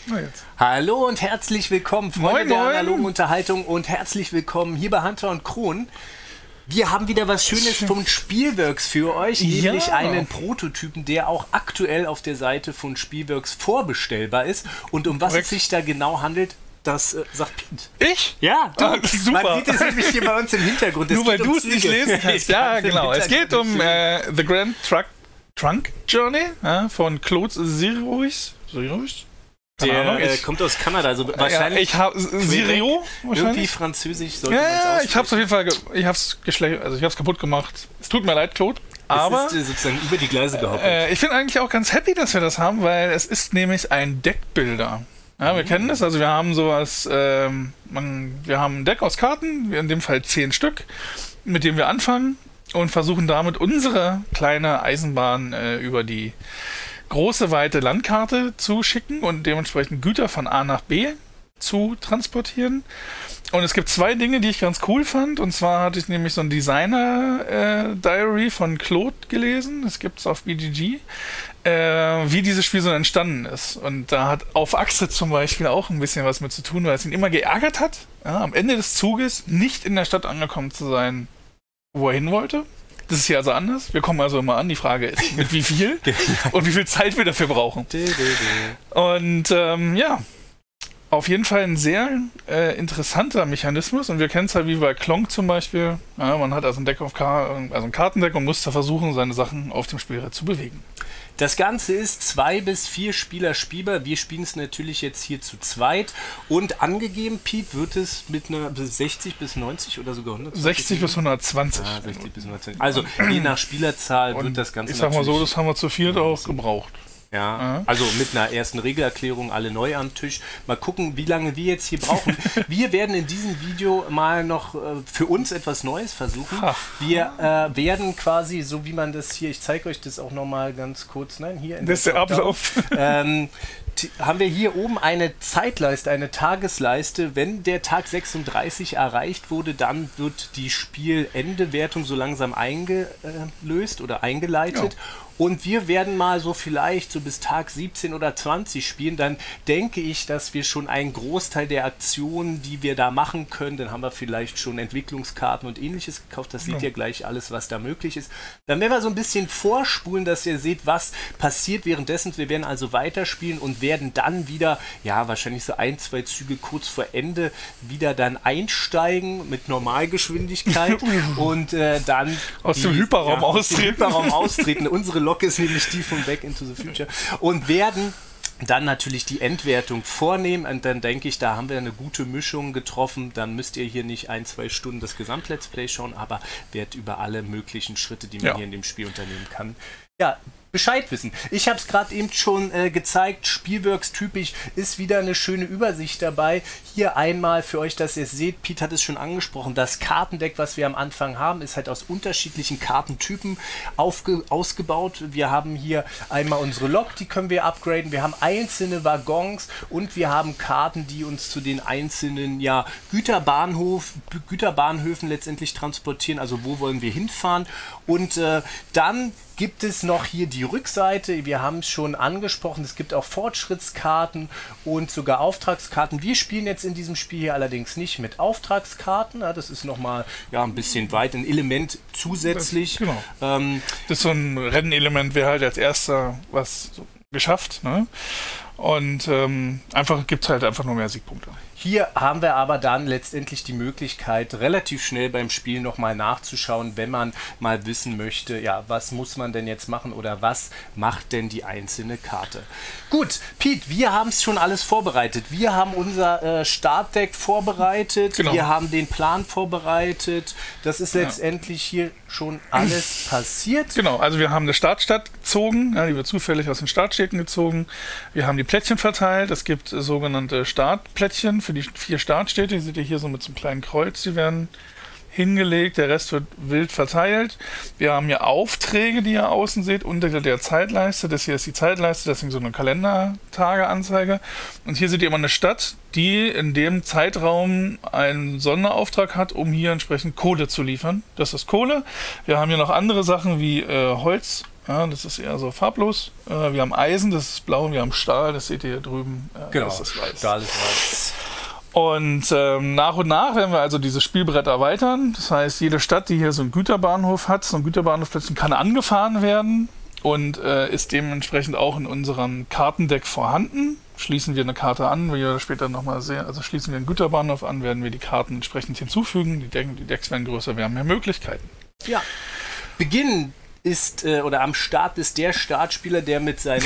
Na jetzt. Hallo und herzlich willkommen, Freunde Moin, der moin. analogen Unterhaltung und herzlich willkommen hier bei Hunter und Kron. Wir haben wieder was Schönes von Spielworks für euch, nämlich Ja. einen Prototypen, der auch aktuell auf der Seite von Spielworks vorbestellbar ist. Und um was es sich da genau handelt, das sagt Piet. Ich? Ja, du. Super. Man sieht es nämlich hier bei uns im Hintergrund. Nur weil geht um du es nicht Züge. lesen kannst. Ich Ja, kann's im genau. Es geht Hintergrund um nicht The Grand Trunk Journey von Claude Sirois. Keine Ahnung, Der ich- kommt aus Kanada, also Ja, wahrscheinlich ich habe Sirio irgendwie wahrscheinlich. französisch sollte man es Ja, aussprechen. ich hab's auf jeden Fall, ich hab's kaputt gemacht. Es tut mir leid, Claude. Aber es ist sozusagen über die Gleise gehoppelt. ich bin eigentlich auch ganz happy, dass wir das haben, weil es ist nämlich ein Deckbilder. Ja, wir kennen das, also wir haben sowas, wir haben ein Deck aus Karten, in dem Fall 10 Stück, mit dem wir anfangen und versuchen damit unsere kleine Eisenbahn über die große, weite Landkarte zu schicken und dementsprechend Güter von A nach B zu transportieren. Und es gibt 2 Dinge, die ich ganz cool fand. Und zwar hatte ich nämlich so ein Designer-Diary von Claude gelesen. Das gibt es auf BGG. Wie dieses Spiel so entstanden ist. Und da hat auf Achse zum Beispiel auch ein bisschen was mit zu tun, weil es ihn immer geärgert hat, ja, am Ende des Zuges nicht in der Stadt angekommen zu sein, wo er hin wollte. Das ist hier also anders. Wir kommen also immer an. Die Frage ist, mit wie viel und wie viel Zeit wir dafür brauchen. Und ja, auf jeden Fall ein sehr interessanter Mechanismus. Und wir kennen es halt wie bei Klonk zum Beispiel. Ja, man hat also ein Deck also ein Kartendeck und muss da versuchen, seine Sachen auf dem Spielbrett zu bewegen. Das Ganze ist 2 bis 4 Spieler spielbar. Wir spielen es natürlich jetzt hier zu zweit. Und angegeben, Piet, wird es mit einer 60 bis 90 oder sogar 120? 60 bis 120. 60 bis 120. Also je nach Spielerzahl Und wird das Ganze ich sag mal so, natürlich- das haben wir zu viert auch gebraucht. Ja, also mit einer ersten Regelerklärung alle neu am Tisch. Mal gucken, wie lange wir jetzt hier brauchen. Wir werden in diesem Video mal noch für uns etwas Neues versuchen. Ha. Wir werden quasi, so wie man das hier, ich zeige euch das auch nochmal ganz kurz, nein, hier in Das ist der Dropdown, Ablauf. haben wir hier oben eine Zeitleiste, eine Tagesleiste. Wenn der Tag 36 erreicht wurde, dann wird die Spielendewertung so langsam eingelöst oder eingeleitet. Ja. Und wir werden mal so vielleicht so bis Tag 17 oder 20 spielen. Dann denke ich, dass wir schon einen Großteil der Aktionen, die wir da machen können, dann haben wir vielleicht schon Entwicklungskarten und ähnliches gekauft. Das seht ihr gleich alles, was da möglich ist. Dann werden wir so ein bisschen vorspulen, dass ihr seht, was passiert währenddessen. Wir werden also weiterspielen und werden dann wieder, ja, wahrscheinlich so 1, 2 Züge kurz vor Ende wieder dann einsteigen mit Normalgeschwindigkeit und dann Aus dem Hyperraum aus dem austreten. Hyperraum austreten. Unsere Lok ist nämlich die von Back into the Future und werden dann natürlich die Endwertung vornehmen und dann denke ich, da haben wir eine gute Mischung getroffen. Dann müsst ihr hier nicht 1, 2 Stunden das Gesamt-Let's Play schauen, aber werdet über alle möglichen Schritte, die man hier in dem Spiel unternehmen kann, ja, Bescheid wissen. Ich habe es gerade eben schon gezeigt, Spielworks typisch ist wieder eine schöne Übersicht dabei. Hier einmal für euch, dass ihr es seht, Piet hat es schon angesprochen, das Kartendeck, was wir am Anfang haben, ist halt aus unterschiedlichen Kartentypen ausgebaut. Wir haben hier einmal unsere Lok, die können wir upgraden. Wir haben einzelne Waggons und wir haben Karten, die uns zu den einzelnen Güterbahnhöfen letztendlich transportieren. Also wo wollen wir hinfahren? Und dann gibt es noch hier die Rückseite. Wir haben es schon angesprochen. Es gibt auch Fortschrittskarten und sogar Auftragskarten. Wir spielen jetzt in diesem Spiel hier allerdings nicht mit Auftragskarten. Ja, das ist nochmal ein bisschen weit ein Element zusätzlich. Genau. Das ist so ein Rennenelement, wer halt als erster was so geschafft. Ne? Und einfach gibt es halt einfach nur mehr Siegpunkte. Hier haben wir aber dann letztendlich die Möglichkeit, relativ schnell beim Spiel nochmal nachzuschauen, wenn man mal wissen möchte, ja, was muss man denn jetzt machen oder was macht denn die einzelne Karte. Gut, Piet, wir haben es schon alles vorbereitet. Wir haben unser Startdeck vorbereitet, Genau. Wir haben den Plan vorbereitet. Das ist letztendlich hier schon alles passiert. Genau, also wir haben eine Startstadt gezogen, ja, die wird zufällig aus den Startstädten gezogen. Wir haben die Plättchen verteilt. Es gibt sogenannte Startplättchen für die 4 Startstädte. Die seht ihr hier so mit so einem kleinen Kreuz. Die werden hingelegt, der Rest wird wild verteilt. Wir haben hier Aufträge, die ihr außen seht, unter der Zeitleiste. Das hier ist die Zeitleiste, deswegen so eine Kalendertageanzeige. Und hier seht ihr immer eine Stadt, die in dem Zeitraum einen Sonderauftrag hat, um hier entsprechend Kohle zu liefern. Das ist Kohle. Wir haben hier noch andere Sachen wie Holz. Ja, das ist eher so farblos. Wir haben Eisen, das ist blau. Wir haben Stahl, das seht ihr hier drüben. Genau, das ist weiß. Stahl ist weiß. Und nach und nach werden wir also dieses Spielbrett erweitern. Das heißt, jede Stadt, die hier so einen Güterbahnhof hat, so ein Güterbahnhof plötzlich kann angefahren werden und ist dementsprechend auch in unserem Kartendeck vorhanden. Schließen wir eine Karte an, wie wir später nochmal sehen, also schließen wir einen Güterbahnhof an, werden wir die Karten entsprechend hinzufügen. Die Decks werden größer, wir haben mehr Möglichkeiten. Ja, Beginn ist, oder am Start ist der Startspieler, der mit seinem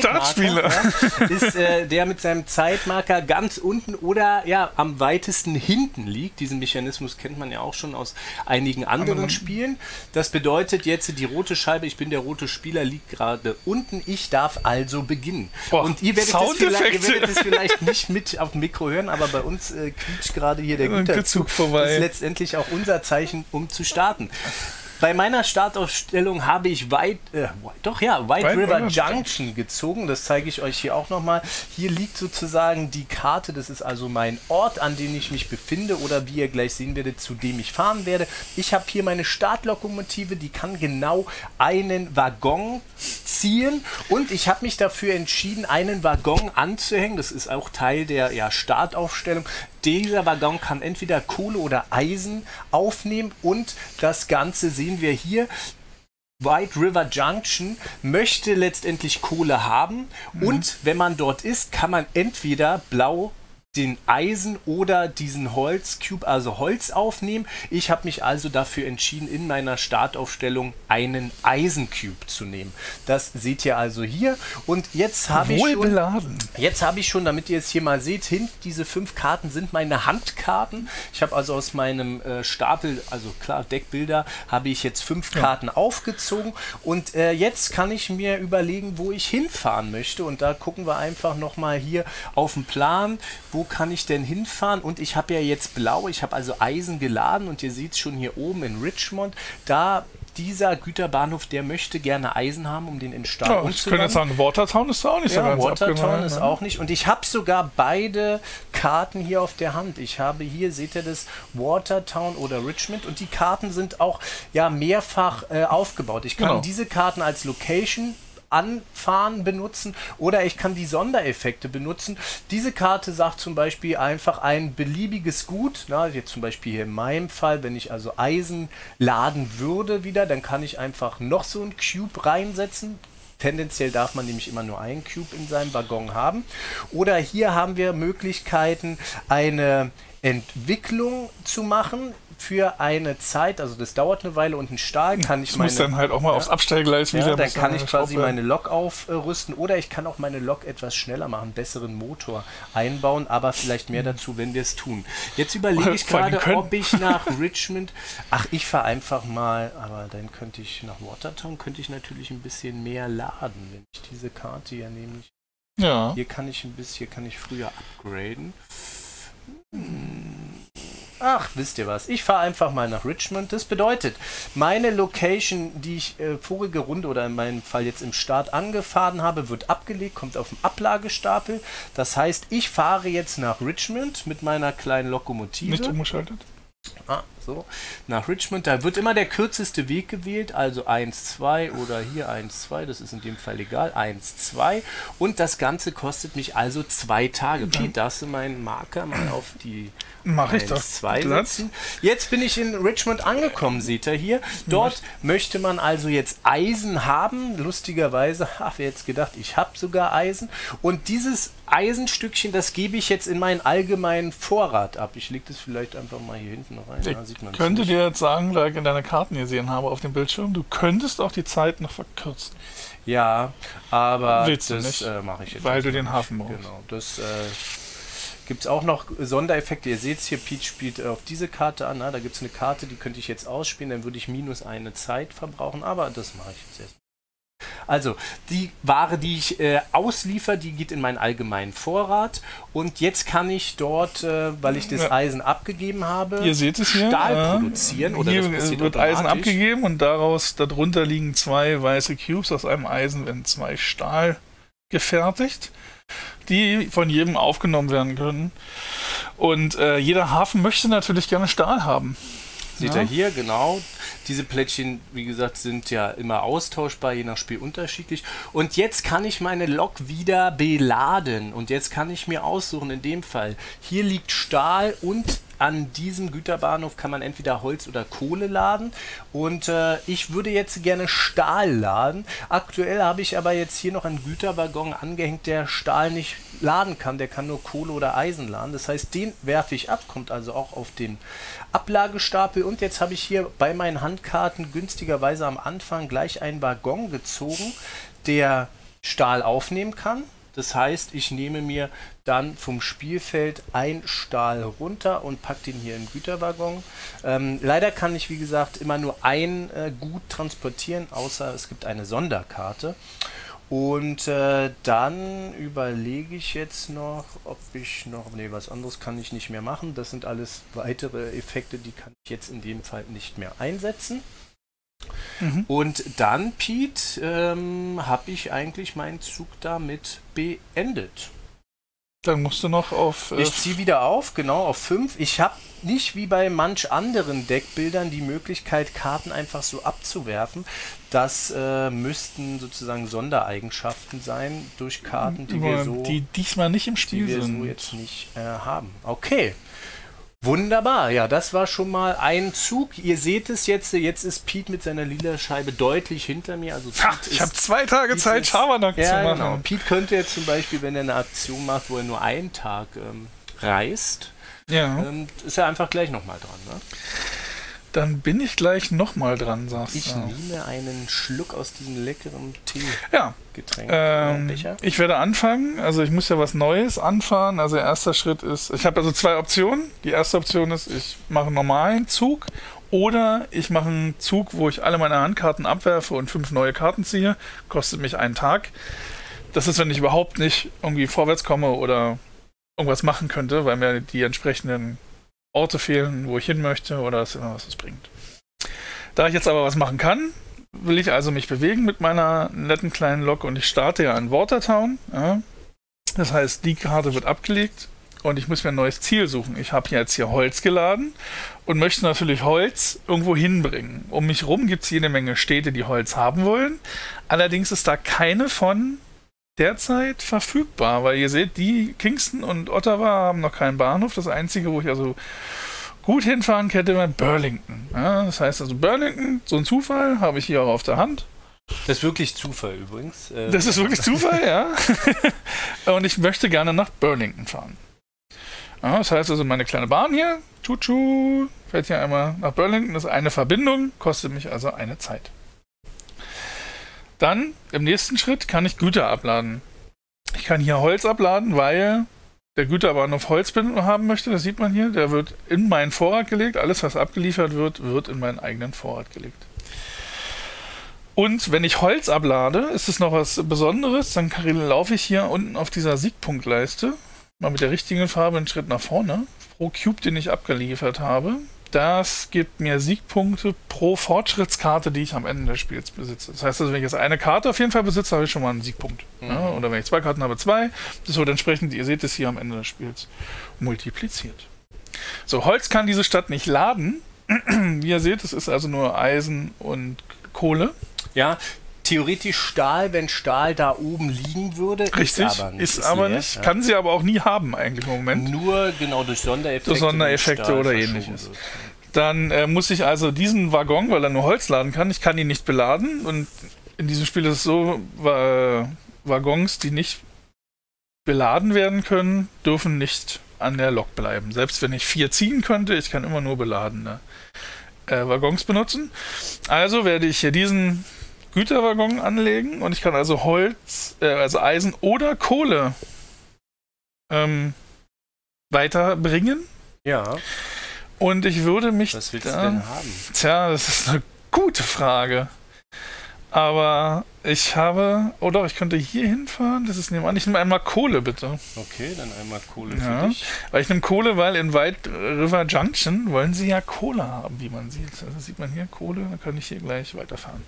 der mit seinem Zeitmarker ganz unten oder ja am weitesten hinten liegt. Diesen Mechanismus kennt man ja auch schon aus einigen anderen Spielen. Das bedeutet jetzt, die rote Scheibe, ich bin der rote Spieler, liegt gerade unten. Ich darf also beginnen. Boah, und ihr werdet es vielleicht nicht mit auf dem Mikro hören, aber bei uns quietscht gerade hier der Güterzug vorbei. Das ist letztendlich auch unser Zeichen, um zu starten. Bei meiner Startaufstellung habe ich White River Junction gezogen. Das zeige ich euch hier auch nochmal. Hier liegt sozusagen die Karte. Das ist also mein Ort, an dem ich mich befinde oder wie ihr gleich sehen werdet, zu dem ich fahren werde. Ich habe hier meine Startlokomotive. Die kann genau einen Waggon ziehen. Und ich habe mich dafür entschieden, einen Waggon anzuhängen. Das ist auch Teil der Startaufstellung. Dieser Waggon kann entweder Kohle oder Eisen aufnehmen und das Ganze sehen wir hier. White River Junction möchte letztendlich Kohle haben und wenn man dort ist, kann man entweder blau den Eisen oder diesen Holzcube, also Holz aufnehmen. Ich habe mich also dafür entschieden, in meiner Startaufstellung einen Eisencube zu nehmen. Das seht ihr also hier. Und jetzt habe ich schon, damit ihr es hier mal seht, diese 5 Karten sind meine Handkarten. Ich habe also aus meinem Stapel, also klar, Deckbilder, habe ich jetzt 5 Karten aufgezogen. Und jetzt kann ich mir überlegen, wo ich hinfahren möchte. Und da gucken wir einfach nochmal hier auf den Plan, wo kann ich denn hinfahren? Und ich habe ja jetzt blau, ich habe also Eisen geladen und ihr seht es schon hier oben in Richmond, da dieser Güterbahnhof, der möchte gerne Eisen haben, um den in Stahl umzuwandeln. Ich könnte jetzt sagen, Watertown ist da auch nicht so ganz Watertown ist auch nicht. Und ich habe sogar beide Karten hier auf der Hand. Ich habe hier, seht ihr das, Watertown oder Richmond. Und die Karten sind auch mehrfach aufgebaut. Ich kann diese Karten als Location anfahren benutzen oder ich kann die Sondereffekte benutzen. Diese Karte sagt zum Beispiel einfach ein beliebiges Gut, jetzt zum Beispiel hier in meinem Fall, wenn ich also Eisen laden würde wieder, dann kann ich einfach noch so einen Cube reinsetzen. Tendenziell darf man nämlich immer nur einen Cube in seinem Waggon haben. Oder hier haben wir Möglichkeiten, eine Entwicklung zu machen für eine Zeit, also das dauert eine Weile und ein Stahl kann ich muss dann halt auch mal aufs Abstellgleis wieder. Dann kann ich quasi meine Lok aufrüsten oder ich kann auch meine Lok etwas schneller machen, besseren Motor einbauen, aber vielleicht mehr dazu, wenn wir es tun. Jetzt überlege ich gerade, ob ich nach Richmond, ich fahre einfach mal, aber dann könnte ich nach Watertown, könnte ich natürlich ein bisschen mehr laden, wenn ich diese Karte hier nämlich, hier kann ich früher upgraden. Ach, wisst ihr was? Ich fahre einfach mal nach Richmond. Das bedeutet, meine Location, die ich vorige Runde oder in meinem Fall jetzt im Start angefahren habe, wird abgelegt, kommt auf den Ablagestapel. Das heißt, ich fahre jetzt nach Richmond mit meiner kleinen Lokomotive. Nicht umgeschaltet? Nach Richmond, da wird immer der kürzeste Weg gewählt, also 1, 2 oder hier 1, 2, das ist in dem Fall egal, 1, 2 und das Ganze kostet mich also 2 Tage. Pete, darfst du meinen Marker mal auf die 1, 2 setzen? Jetzt bin ich in Richmond angekommen, seht ihr hier. Dort möchte man also jetzt Eisen haben, lustigerweise, wer jetzt gedacht, ich habe sogar Eisen und dieses Eisenstückchen, das gebe ich jetzt in meinen allgemeinen Vorrat ab. Ich lege das vielleicht einfach mal hier hinten rein. Ich könnte dir jetzt sagen, da ich in deine Karten gesehen habe auf dem Bildschirm, du könntest auch die Zeit noch verkürzen. Ja, aber willst das mache ich jetzt. Weil du den Hafen brauchst. Genau, das gibt es auch noch Sondereffekte. Ihr seht es hier, Pete spielt auf diese Karte an. Da gibt es eine Karte, die könnte ich jetzt ausspielen, dann würde ich minus eine Zeit verbrauchen, aber das mache ich jetzt erst. Also, die Ware, die ich ausliefer, die geht in meinen allgemeinen Vorrat und jetzt kann ich dort, weil ich das Eisen abgegeben habe, ihr seht es hier, Stahl produzieren. Oder hier wird Eisen abgegeben und darunter liegen 2 weiße Cubes. Aus einem Eisen werden 2 Stahl gefertigt, die von jedem aufgenommen werden können. Und jeder Hafen möchte natürlich gerne Stahl haben. Seht ihr hier, genau. Diese Plättchen, wie gesagt, sind ja immer austauschbar, je nach Spiel unterschiedlich. Und jetzt kann ich meine Lok wieder beladen. Und jetzt kann ich mir aussuchen, in dem Fall, hier liegt Stahl und an diesem Güterbahnhof kann man entweder Holz oder Kohle laden. Und ich würde jetzt gerne Stahl laden. Aktuell habe ich aber jetzt hier noch einen Güterwaggon angehängt, der Stahl nicht laden kann. Der kann nur Kohle oder Eisen laden. Das heißt, den werfe ich ab, kommt also auch auf den Ablagestapel. Und jetzt habe ich hier bei meinen Handkarten günstigerweise am Anfang gleich einen Waggon gezogen, der Stahl aufnehmen kann. Das heißt, ich nehme mir dann vom Spielfeld ein Stahl runter und packe den hier in den Güterwaggon. Leider kann ich, wie gesagt, immer nur ein Gut transportieren, außer es gibt eine Sonderkarte. Und dann überlege ich jetzt noch, ob ich noch... Nee, was anderes kann ich nicht mehr machen. Das sind alles weitere Effekte, die kann ich jetzt in dem Fall nicht mehr einsetzen. Und dann, Pete, habe ich eigentlich meinen Zug damit beendet. Dann musst du noch auf... ich ziehe wieder auf, genau, auf 5. Ich habe nicht wie bei manch anderen Deckbildern die Möglichkeit, Karten einfach so abzuwerfen. Das müssten sozusagen Sondereigenschaften sein durch Karten, die diesmal nicht im Spiel sind. Die wir sind. so jetzt nicht haben. Okay. Wunderbar, ja, das war schon mal ein Zug. Ihr seht es jetzt ist Pete mit seiner lila Scheibe deutlich hinter mir. Also ich habe 2 Tage Zeit, Schabernack zu machen. Genau. Pete könnte jetzt zum Beispiel, wenn er eine Aktion macht, wo er nur einen Tag reist, ist er einfach gleich nochmal dran. Ne? Dann bin ich gleich nochmal dran, sagst du. Ich nehme einen Schluck aus diesem leckeren Tee-Getränk. Ich werde anfangen, also ich muss ja was Neues anfahren. Also der erste Schritt ist, ich habe also 2 Optionen. Die erste Option ist, ich mache einen normalen Zug oder ich mache einen Zug, wo ich alle meine Handkarten abwerfe und 5 neue Karten ziehe. Kostet mich einen Tag. Das ist, wenn ich überhaupt nicht irgendwie vorwärts komme oder irgendwas machen könnte, weil mir die entsprechenden Orte fehlen, wo ich hin möchte oder was es bringt. Da ich jetzt aber was machen kann, will ich also mich bewegen mit meiner netten kleinen Lok und ich starte ja in Watertown. Ja. Das heißt, die Karte wird abgelegt und ich muss mir ein neues Ziel suchen. Ich habe jetzt hier Holz geladen und möchte natürlich Holz irgendwo hinbringen. Um mich rum gibt es jede Menge Städte, die Holz haben wollen. Allerdings ist da keine von derzeit verfügbar, weil ihr seht, die Kingston und Ottawa haben noch keinen Bahnhof. Das einzige, wo ich also gut hinfahren könnte, wäre Burlington. Ja, das heißt also Burlington, so ein Zufall, habe ich hier auch auf der Hand. Das ist wirklich Zufall übrigens. Das ist wirklich Zufall, ja. Und ich möchte gerne nach Burlington fahren. Ja, das heißt also meine kleine Bahn hier, fährt hier einmal nach Burlington, das ist eine Verbindung, kostet mich also eine Zeit. Dann, im nächsten Schritt, kann ich Güter abladen. Ich kann hier Holz abladen, weil der Güterbahnhof Holz haben möchte. Das sieht man hier. Der wird in meinen Vorrat gelegt. Alles, was abgeliefert wird, wird in meinen eigenen Vorrat gelegt. Und wenn ich Holz ablade, ist es noch was Besonderes. Dann laufe ich hier unten auf dieser Siegpunktleiste mal mit der richtigen Farbe einen Schritt nach vorne. Pro Cube, den ich abgeliefert habe. Das gibt mir Siegpunkte pro Fortschrittskarte, die ich am Ende des Spiels besitze. Das heißt also, wenn ich jetzt eine Karte auf jeden Fall besitze, habe ich schon mal einen Siegpunkt. Ja, oder wenn ich 2 Karten habe, 2. Das wird entsprechend, ihr seht es hier am Ende des Spiels, multipliziert. So, Holz kann diese Stadt nicht laden. Wie ihr seht, es ist also nur Eisen und Kohle. Ja, theoretisch Stahl, wenn Stahl da oben liegen würde. Richtig, ist aber nicht. Ja. Kann sie aber auch nie haben eigentlich im Moment. Nur genau durch Sondereffekte. Durch Sondereffekte oder ähnliches. Dann muss ich also diesen Waggon, weil er nur Holz laden kann, ich kann ihn nicht beladen. Und in diesem Spiel ist es so, Waggons, die nicht beladen werden können, dürfen nicht an der Lok bleiben. Selbst wenn ich 4 ziehen könnte, ich kann immer nur beladene Waggons benutzen. Also werde ich hier diesen Güterwaggon anlegen und ich kann also Holz, also Eisen oder Kohle weiterbringen. Ja. Und ich würde mich... Was willst du denn haben? Tja, das ist eine gute Frage. Aber ich habe... Oh doch, ich könnte hier hinfahren. Das ist nebenan. Ich nehme einmal Kohle, bitte. Okay, dann einmal Kohle für dich. Weil ich nehme Kohle, weil in White River Junction wollen sie ja Kohle haben, wie man sieht. Also sieht man hier Kohle, dann kann ich hier gleich weiterfahren.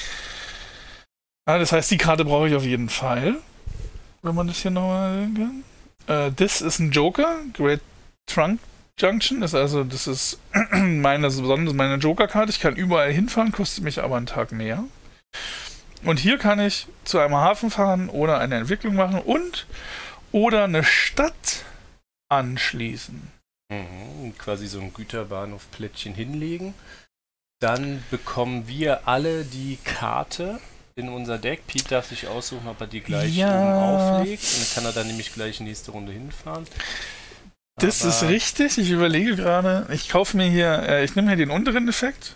Das heißt, die Karte brauche ich auf jeden Fall. Wenn man das hier nochmal sehen kann. Das ist ein Joker. Great Trunk Junction. Das ist meine Joker-Karte. Ich kann überall hinfahren, kostet mich aber einen Tag mehr. Und hier kann ich zu einem Hafen fahren oder eine Entwicklung machen oder eine Stadt anschließen. Quasi so ein Güterbahnhof-Plättchen hinlegen. Dann bekommen wir alle die Karte in unser Deck. Pete darf sich aussuchen, ob er die gleich oben auflegt. Und dann kann er dann nämlich gleich nächste Runde hinfahren. Das ist richtig. Ich überlege gerade, ich nehme hier den unteren Effekt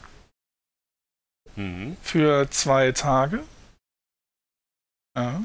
für 2 Tage. Ja.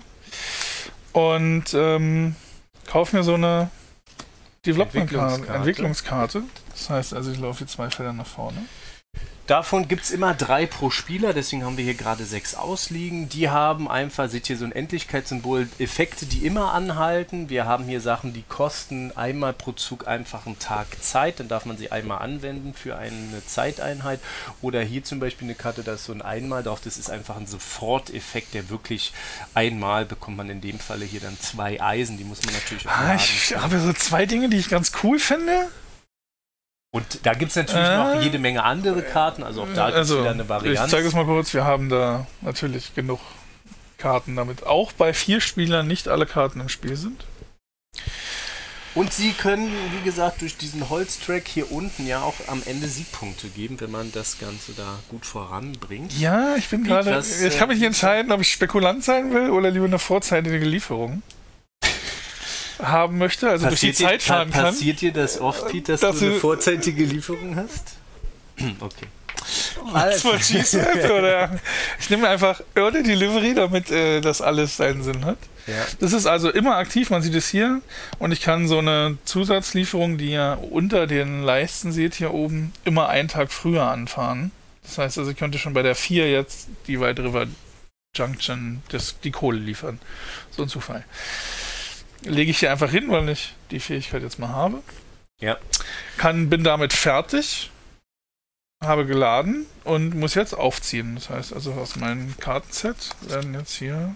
Und kaufe mir so eine Entwicklungskarte. Das heißt also, ich laufe hier 2 Felder nach vorne. Davon gibt es immer 3 pro Spieler, deswegen haben wir hier gerade 6 ausliegen. Die haben einfach, seht ihr so ein Endlichkeitssymbol, Effekte, die immer anhalten. Wir haben hier Sachen, die kosten einmal pro Zug einfach einen Tag Zeit. Dann darf man sie einmal anwenden für eine Zeiteinheit. Oder hier zum Beispiel eine Karte, da ist so ein Einmal drauf. Das ist einfach ein Soforteffekt, der wirklich einmal bekommt man in dem Falle hier dann 2 Eisen. Die muss man natürlich auch laden. Ich habe so 2 Dinge, die ich ganz cool finde. Und da gibt es natürlich noch jede Menge andere Karten, also auch da gibt es wieder eine Variante. Ich zeige es mal kurz, wir haben da natürlich genug Karten, damit auch bei 4 Spielern nicht alle Karten im Spiel sind. Und sie können, wie gesagt, durch diesen Holztrack hier unten ja auch am Ende Siegpunkte geben, wenn man das Ganze da gut voranbringt. Ja, ich bin gerade, ich kann mich nicht entscheiden, ob ich Spekulant sein will oder lieber eine vorzeitige Lieferung haben möchte, also durch die Zeit fahren kann. Passiert dir das oft, Pete, dass du eine vorzeitige Lieferung hast? Okay. Oder ich nehme einfach Early Delivery, damit das alles seinen Sinn hat. Ja. Das ist also immer aktiv, man sieht es hier. Und ich kann so eine Zusatzlieferung, die ihr unter den Leisten seht, hier oben, immer einen Tag früher anfahren. Das heißt also, ich könnte schon bei der 4 jetzt die White River Junction die Kohle liefern. So ein Zufall. Lege ich hier einfach hin, weil ich die Fähigkeit jetzt mal habe. Ja. Bin damit fertig, habe geladen und muss jetzt aufziehen. Das heißt also, aus meinem Kartenset werden jetzt hier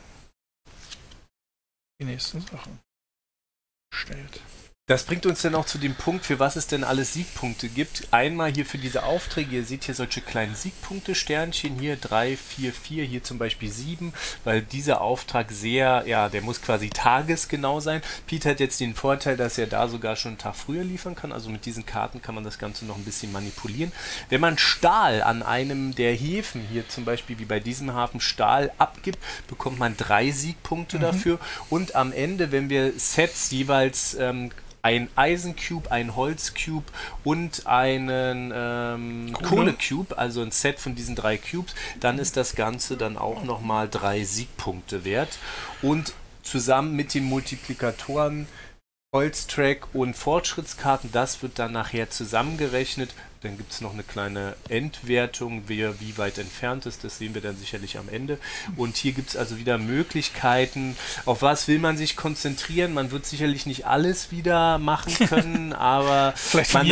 die nächsten Sachen gestellt. Das bringt uns dann auch zu dem Punkt, für was es denn alles Siegpunkte gibt. Einmal hier für diese Aufträge, ihr seht hier solche kleinen Siegpunkte, Sternchen, hier 3, 4, 4, hier zum Beispiel 7, weil dieser Auftrag der muss quasi tagesgenau sein. Pete hat jetzt den Vorteil, dass er da sogar schon einen Tag früher liefern kann, also mit diesen Karten kann man das Ganze noch ein bisschen manipulieren. Wenn man Stahl an einem der Häfen, hier zum Beispiel wie bei diesem Hafen, Stahl abgibt, bekommt man 3 Siegpunkte dafür und am Ende, wenn wir Sets jeweils ein Eisencube, ein Holzcube und einen Kohlecube, also ein Set von diesen 3 Cubes, dann ist das Ganze dann auch nochmal 3 Siegpunkte wert. Und zusammen mit den Multiplikatoren Holztrack und Fortschrittskarten, das wird dann nachher zusammengerechnet. Dann gibt es noch eine kleine Endwertung, wer wie weit entfernt ist, das sehen wir dann sicherlich am Ende. Und hier gibt es also wieder Möglichkeiten, auf was will man sich konzentrieren. Man wird sicherlich nicht alles wieder machen können, aber man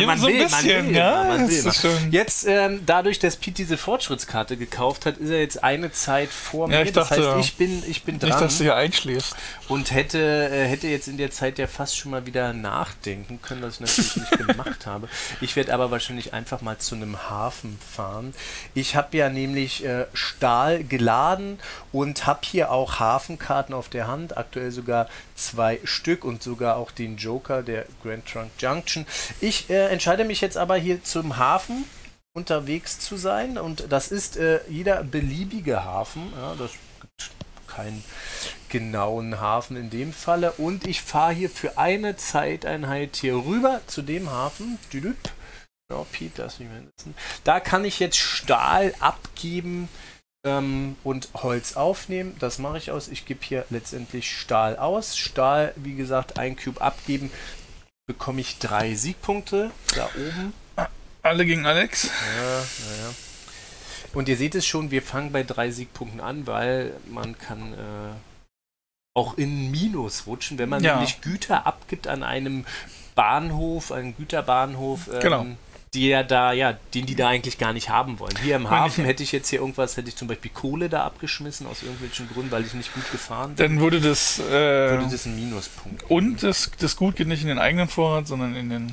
will. Jetzt, dadurch, dass Pete diese Fortschrittskarte gekauft hat, ist er jetzt eine Zeit vor mir. Das heißt, ich bin dran. Nicht, dass du hier einschläfst. Und hätte jetzt in der Zeit ja fast schon mal wieder nachdenken können, was ich natürlich nicht gemacht habe. Ich werde aber wahrscheinlich einfach mal zu einem Hafen fahren. Ich habe ja nämlich Stahl geladen und habe hier auch Hafenkarten auf der Hand, aktuell sogar 2 Stück und sogar auch den Joker der Grand Trunk Junction. Ich entscheide mich jetzt aber hier zum Hafen unterwegs zu sein und das ist jeder beliebige Hafen. Ja, das gibt keinen genauen Hafen in dem Falle und ich fahre hier für eine Zeiteinheit hier rüber zu dem Hafen. Ja, Pete, das nicht mehr nutzen. Da kann ich jetzt Stahl abgeben und Holz aufnehmen. Das mache ich aus. Ich gebe hier letztendlich Stahl aus. Stahl, wie gesagt, ein Cube abgeben, bekomme ich 3 Siegpunkte da oben. Alle gegen Alex. Ja. Und ihr seht es schon, wir fangen bei 3 Siegpunkten an, weil man kann auch in Minus rutschen, wenn man nämlich Güter abgibt an einem Bahnhof, einen Güterbahnhof, den die da eigentlich gar nicht haben wollen. Hier im Hafen hätte ich zum Beispiel Kohle da abgeschmissen, aus irgendwelchen Gründen, weil ich nicht gut gefahren bin. Dann würde das ein Minuspunkt. Und das Gut geht nicht in den eigenen Vorrat, sondern in den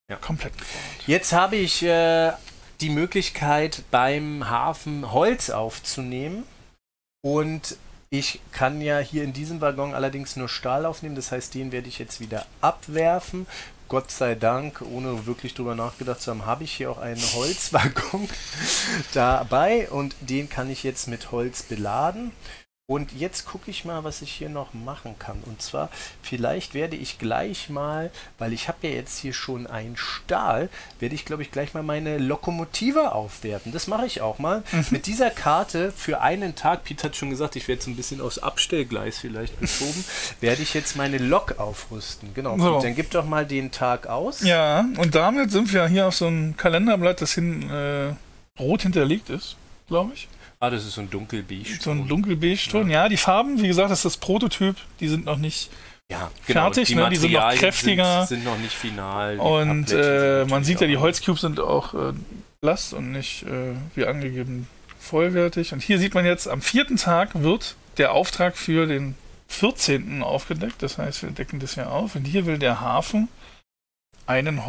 Ja. Komplett Vorrat. Jetzt habe ich die Möglichkeit, beim Hafen Holz aufzunehmen. Und ich kann ja hier in diesem Waggon allerdings nur Stahl aufnehmen. Das heißt, den werde ich jetzt wieder abwerfen. Gott sei Dank, ohne wirklich drüber nachgedacht zu haben, habe ich hier auch einen Holzwaggon dabei. Und den kann ich jetzt mit Holz beladen. Und jetzt gucke ich mal, was ich hier noch machen kann. Und zwar, vielleicht werde ich gleich mal, weil ich habe ja jetzt hier schon einen Stahl, werde ich, glaube ich, gleich mal meine Lokomotive aufwerten. Das mache ich auch mal. Mit dieser Karte für einen Tag, Piet hat schon gesagt, ich werde so ein bisschen aufs Abstellgleis vielleicht geschoben, werde ich jetzt meine Lok aufrüsten. Genau, So. Piet, dann gib doch mal den Tag aus. Ja, und damit sind wir hier auf so einem Kalenderblatt, das rot hinterlegt ist, glaube ich. Ah, das ist so ein dunkelbeige. So ein dunkelbeige-Ton. Ja, die Farben, wie gesagt, das ist das Prototyp, die sind noch nicht fertig, ne? Die sind noch kräftiger. Sind noch nicht final. Und man sieht ja, die Holzcubes sind auch blass und nicht, wie angegeben, vollwertig. Und hier sieht man jetzt, am 4. Tag wird der Auftrag für den 14. aufgedeckt. Das heißt, wir decken das ja auf. Und hier will der Hafen einen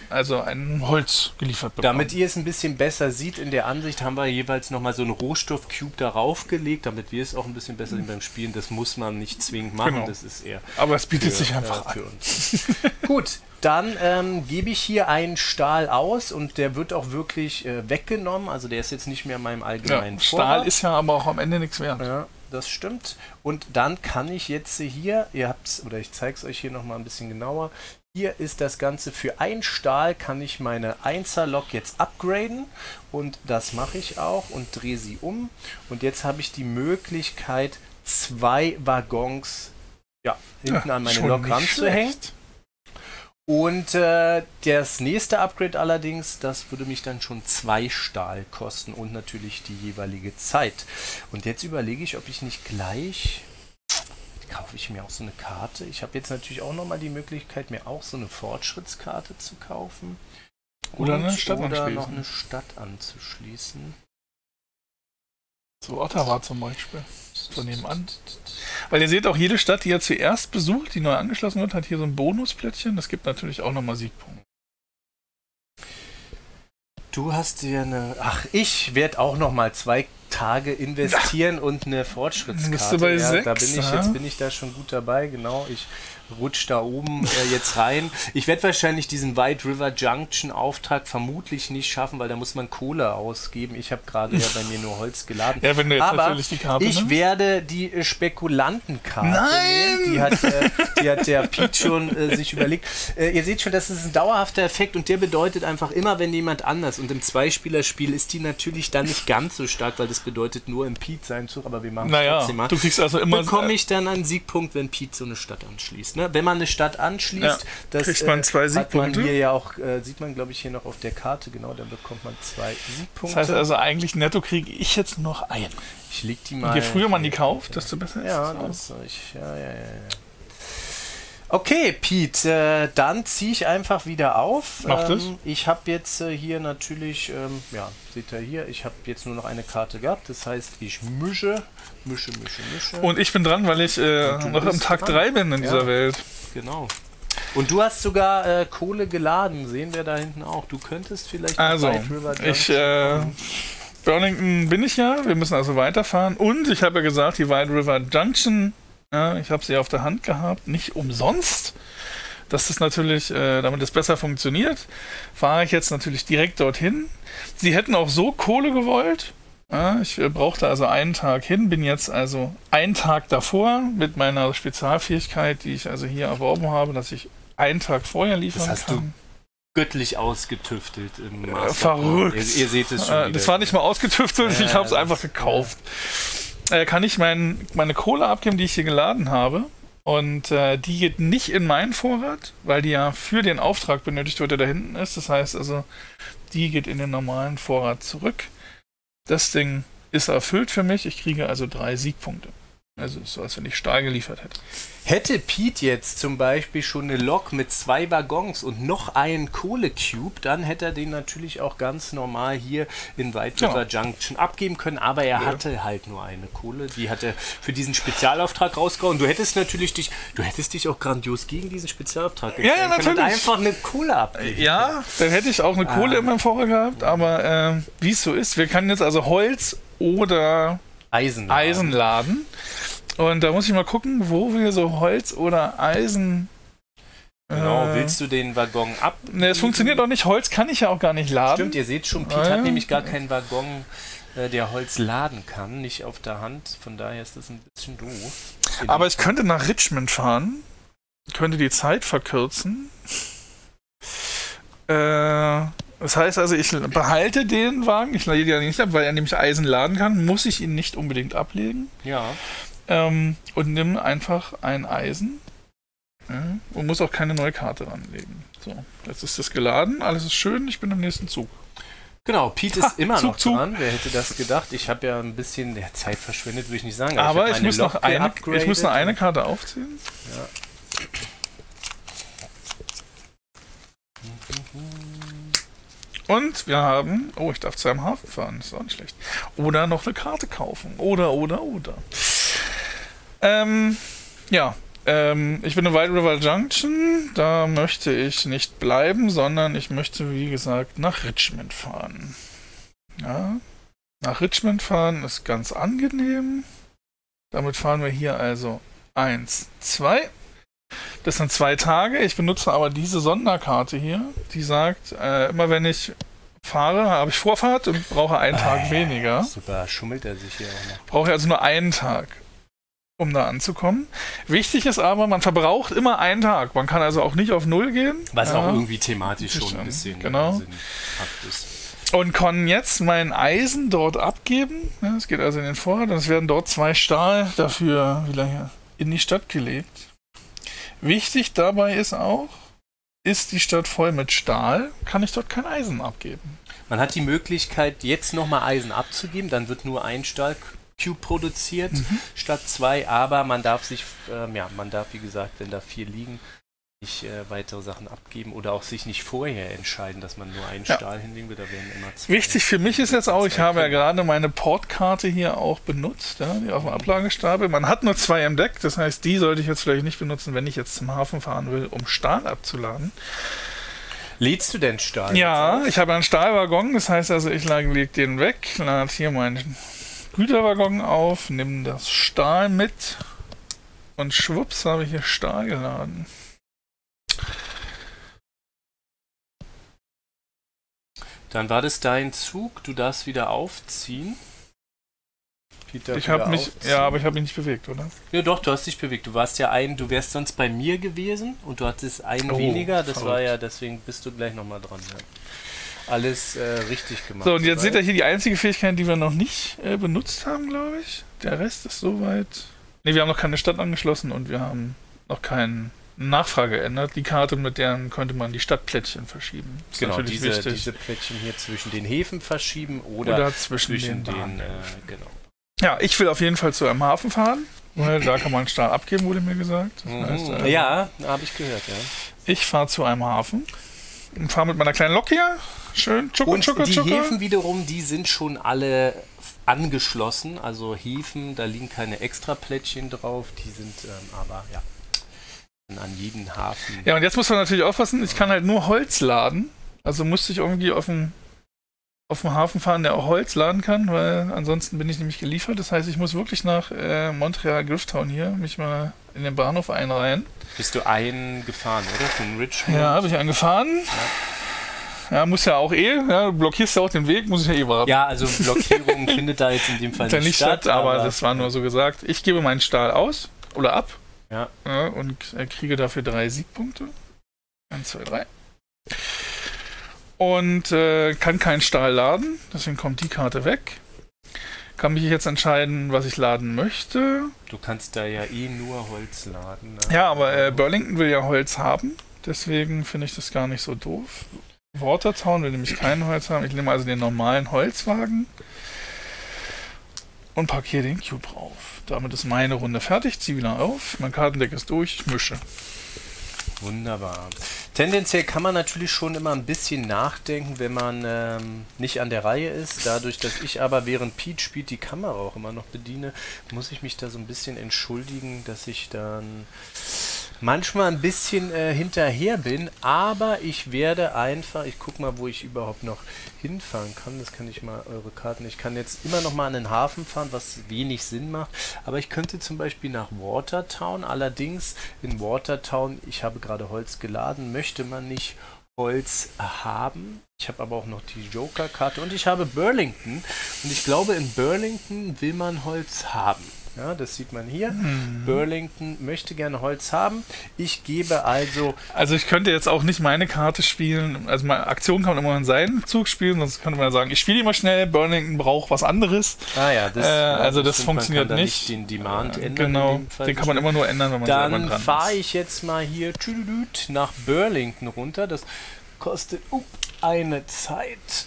Holz geliefert bekommen. Damit ihr es ein bisschen besser seht, in der Ansicht haben wir jeweils nochmal so einen Rohstoffcube darauf gelegt, damit wir es auch ein bisschen besser sehen beim Spielen. Das muss man nicht zwingend machen, Genau. Das ist eher Aber es bietet sich einfach für an. uns. Gut, dann gebe ich hier einen Stahl aus und der wird auch wirklich weggenommen. Also der ist jetzt nicht mehr in meinem allgemeinen Stahl Vorrat. ist ja aber auch am Ende nichts wert. Ja, das stimmt. Und dann kann ich jetzt hier, ich zeige es euch hier nochmal ein bisschen genauer. Hier ist das Ganze für ein Stahl, kann ich meine 1er Lok jetzt upgraden und das mache ich auch und drehe sie um. Und jetzt habe ich die Möglichkeit, 2 Waggons hinten an meine schon Lok nicht ranzuhängen. schlecht. Und das nächste Upgrade allerdings, das würde mich dann schon 2 Stahl kosten und natürlich die jeweilige Zeit. Und jetzt überlege ich, ob ich nicht gleich... kaufe ich mir auch so eine Karte. Ich habe jetzt natürlich auch nochmal die Möglichkeit, mir auch so eine Fortschrittskarte zu kaufen. Oder eine Stadt oder anschließen. noch eine Stadt anzuschließen. So Ottawa zum Beispiel. So nebenan. Weil ihr seht auch, jede Stadt, die ihr zuerst besucht, die neu angeschlossen wird, hat hier so ein Bonusplättchen. Das gibt natürlich auch nochmal Siegpunkte. Du hast dir eine... Ach, ich werde auch nochmal 2 Tage investieren und eine Fortschrittskarte. Bist du bei 6, da bin ich da schon gut dabei, genau. Ich rutsche da oben jetzt rein. Ich werde wahrscheinlich diesen White River Junction Auftrag vermutlich nicht schaffen, weil da muss man Kohle ausgeben. Ich habe gerade ja bei mir nur Holz geladen. Ja, wenn du jetzt Aber natürlich die Karte ich nimmst. werde die Spekulantenkarte Nein! nehmen. Die hat der Piet schon sich überlegt. Ihr seht schon, das ist ein dauerhafter Effekt und der bedeutet einfach immer, wenn jemand anders, und im Zweispielerspiel ist die natürlich dann nicht ganz so stark, weil das bedeutet nur im Piet seinen Zug, aber wir machen es trotzdem mal. Du kriegst also immer... Bekomme ich dann einen Siegpunkt, wenn Piet so eine Stadt anschließt. Ne? Wenn man eine Stadt anschließt, das kriegt man 2 hat man Siegpunkte. hier ja auch, sieht man glaube ich hier noch auf der Karte, genau, dann bekommt man 2 Siegpunkte. Das heißt also, eigentlich netto kriege ich jetzt noch einen. Ich leg die mal... Und je früher man die kauft, desto besser ist Ja, es. ja. Okay, Piet, dann ziehe ich einfach wieder auf. Mach das. Ich habe jetzt hier natürlich, seht ihr hier, ich habe jetzt nur noch eine Karte gehabt. Das heißt, ich mische. Und ich bin dran, weil ich noch am Tag 3 bin in dieser Welt. Genau. Und du hast sogar Kohle geladen, sehen wir da hinten auch. Du könntest vielleicht... Also, Burlington bin ich ja, wir müssen also weiterfahren. Und ich habe ja gesagt, die White River Junction, ich habe sie auf der Hand gehabt, nicht umsonst. Dass das natürlich, damit es besser funktioniert, fahre ich jetzt natürlich direkt dorthin. Sie hätten auch so Kohle gewollt. Ich brauchte also einen Tag hin, bin jetzt also einen Tag davor mit meiner Spezialfähigkeit, die ich also hier erworben habe, dass ich einen Tag vorher liefern Das hast kann. Göttlich ausgetüftelt im Master. Verrückt. Ihr seht es schon wieder. Das war nicht mal ausgetüftelt, ich habe es einfach gekauft. Kann ich meine Kohle abgeben, die ich hier geladen habe. Und die geht nicht in meinen Vorrat, weil die ja für den Auftrag benötigt wird, der da hinten ist. Das heißt also, die geht in den normalen Vorrat zurück. Das Ding ist erfüllt für mich. Ich kriege also 3 Siegpunkte. Also ist so, als wenn ich Stahl geliefert hätte. Hätte Pete jetzt zum Beispiel schon eine Lok mit 2 Waggons und noch einen Kohlecube, dann hätte er den natürlich auch ganz normal hier in White River Junction abgeben können, aber er hatte halt nur eine Kohle, die hat er für diesen Spezialauftrag rausgehauen. Du hättest dich auch grandios gegen diesen Spezialauftrag ja, natürlich. und einfach eine Kohle abgeben. Ja, dann hätte ich auch eine Kohle in meinem Vorrat gehabt, aber wie es so ist, wir können jetzt also Holz oder Eisen laden. Und da muss ich mal gucken, wo wir so Holz oder Eisen... Genau, willst du den Waggon ab? Ne, es funktioniert doch nicht. Holz kann ich ja auch gar nicht laden. Stimmt, ihr seht schon, Pete hat nämlich gar keinen Waggon, der Holz laden kann, nicht auf der Hand. Von daher ist das ein bisschen doof. Aber ich könnte nach Richmond fahren, könnte die Zeit verkürzen. Das heißt also, ich behalte den Wagen, ich lade ihn ja nicht ab, weil er nämlich Eisen laden kann, muss ich ihn nicht unbedingt ablegen. Ja. Und nimm einfach ein Eisen und muss auch keine neue Karte ranlegen. So, jetzt ist das geladen, alles ist schön, ich bin im nächsten Zug. Genau, Pete ist immer noch dran. Wer hätte das gedacht? Ich habe ja ein bisschen Zeit verschwendet, würde ich nicht sagen. Aber ich muss noch eine Karte aufziehen. Ja. Und wir haben, ich darf zu einem Hafen fahren, ist auch nicht schlecht. Oder noch eine Karte kaufen. Oder. Ich bin in White River Junction. Da möchte ich nicht bleiben, sondern ich möchte, wie gesagt, nach Richmond fahren. Ja, nach Richmond fahren ist ganz angenehm. Damit fahren wir hier also 1, 2. Das sind 2 Tage. Ich benutze aber diese Sonderkarte hier. Die sagt, immer wenn ich fahre, habe ich Vorfahrt und brauche einen Tag weniger. Super, schummelt er sich hier auch noch. Brauche ich also nur einen Tag, um da anzukommen. Wichtig ist aber, man verbraucht immer einen Tag. Man kann also auch nicht auf 0 gehen. Was auch irgendwie thematisch schon ein bisschen sinnhaft ist. Und kann jetzt mein Eisen dort abgeben. Es geht also in den Vorrat und es werden dort 2 Stahl dafür wieder hier in die Stadt gelegt. Wichtig dabei ist auch, ist die Stadt voll mit Stahl, kann ich dort kein Eisen abgeben. Man hat die Möglichkeit, jetzt nochmal Eisen abzugeben, dann wird nur ein Stahlcube produziert statt 2, aber man darf wie gesagt, wenn da 4 liegen, nicht weitere Sachen abgeben oder auch sich nicht vorher entscheiden, dass man nur einen Stahl hinlegen will, da werden immer 2. Wichtig für mich ist jetzt auch, ich habe ja gerade meine Portkarte hier auch benutzt, die auf dem Ablagestapel. Man hat nur 2 im Deck, das heißt, die sollte ich jetzt vielleicht nicht benutzen, wenn ich jetzt zum Hafen fahren will, um Stahl abzuladen. Lädst du denn Stahl? Ja, ich habe einen Stahlwaggon, das heißt also, ich lege den weg, lade hier meinen Güterwaggon auf, nehme das Stahl mit und schwupps habe ich hier Stahl geladen. Dann war das dein Zug, du darfst wieder aufziehen. Aber ich habe mich nicht bewegt, oder? Ja doch, du hast dich bewegt. Du wärst sonst bei mir gewesen und du hattest einen weniger, das war ja, deswegen bist du gleich nochmal dran. Ja. Alles richtig gemacht. So, und jetzt seht ihr hier die einzige Fähigkeit, die wir noch nicht benutzt haben, glaube ich. Der Rest ist soweit. Ne, wir haben noch keine Stadt angeschlossen und wir haben noch keinen Nachfrage geändert. Die Karte, mit deren könnte man die Stadtplättchen verschieben. Das genau, diese Plättchen hier zwischen den Häfen verschieben oder zwischen den genau. Ja, ich will auf jeden Fall zu einem Hafen fahren, weil da kann man Stahl abgeben, wurde mir gesagt. Das heißt, ja, habe ich gehört, ja. Ich fahre zu einem Hafen und fahre mit meiner kleinen Lok hier. Schön, die Häfen wiederum, die sind schon alle angeschlossen. Also Häfen, da liegen keine extra Plättchen drauf, die sind aber ja an jeden Hafen. Ja, und jetzt muss man natürlich aufpassen, ich kann halt nur Holz laden. Also musste ich irgendwie auf dem Hafen fahren, der auch Holz laden kann, weil ansonsten bin ich nämlich geliefert. Das heißt, ich muss wirklich nach Montreal Grifftown hier mich mal in den Bahnhof einreihen. Bist du einen gefahren, oder? Von Richmond? Ja, habe ich einen gefahren. Ja, muss ja auch du blockierst ja auch den Weg, muss ich ja warten. Ja, also Blockierung findet da jetzt in dem Fall nicht statt. Aber das war nur so gesagt. Ich gebe meinen Stahl aus oder ab. Ja. Und kriege dafür 3 Siegpunkte. 1, 2, 3. Und kann keinen Stahl laden, deswegen kommt die Karte weg. Kann mich jetzt entscheiden, was ich laden möchte. Du kannst da ja nur Holz laden. Ne? Ja, aber Burlington will ja Holz haben, deswegen finde ich das gar nicht so doof. Watertown will nämlich kein Holz haben. Ich nehme also den normalen Holzwagen. und packe hier den Cube drauf. Damit ist meine Runde fertig, ziehe wieder auf, mein Kartendeck ist durch, ich mische. Wunderbar. Tendenziell kann man natürlich schon immer ein bisschen nachdenken, wenn man nicht an der Reihe ist. Dadurch, dass ich aber während Pete spielt die Kamera auch immer noch bediene, muss ich mich da so ein bisschen entschuldigen, dass ich dann manchmal ein bisschen hinterher bin. Aber ich werde einfach, ich gucke mal, wo ich überhaupt noch hinfahren kann. Das kann ich mal, eure Karten. Ich kann jetzt immer noch mal an den Hafen fahren, was wenig Sinn macht. Aber ich könnte zum Beispiel nach Watertown. Allerdings in Watertown, ich habe gerade Holz geladen, möchte man nicht Holz haben. Ich habe aber auch noch die Joker-Karte und ich habe Burlington. Und ich glaube, in Burlington will man Holz haben. Ja, das sieht man hier. Burlington möchte gerne Holz haben. Ich gebe also... Also ich könnte jetzt auch nicht meine Karte spielen. Also meine Aktion kann man immer in seinen Zug spielen, sonst könnte man sagen, ich spiele immer schnell, Burlington braucht was anderes. Ah ja, das funktioniert man kann nicht. Den Demand ändern. Genau, den kann man immer nur ändern, wenn man selber dran ist. Dann fahre ich jetzt mal hier nach Burlington runter. Das kostet eine Zeit.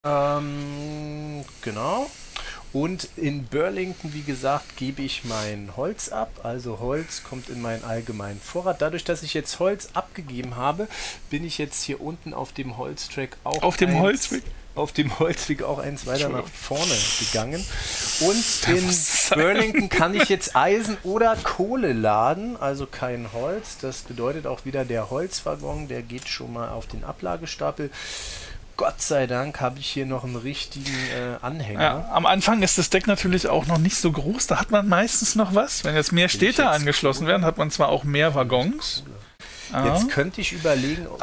Genau. Und in Burlington, wie gesagt, gebe ich mein Holz ab. Also Holz kommt in meinen allgemeinen Vorrat. Dadurch, dass ich jetzt Holz abgegeben habe, bin ich jetzt hier unten auf dem Holztrack auch auf dem Holzweg auch eins weiter nach vorne gegangen. Und in Burlington kann ich jetzt Eisen oder Kohle laden, also kein Holz. Das bedeutet auch wieder, der Holzwaggon, der geht schon mal auf den Ablagestapel. Gott sei Dank habe ich hier noch einen richtigen Anhänger. Ja, am Anfang ist das Deck natürlich auch noch nicht so groß. Da hat man meistens noch was. Wenn jetzt mehr Städte angeschlossen werden, hat man zwar auch mehr Waggons. Jetzt könnte ich überlegen, ob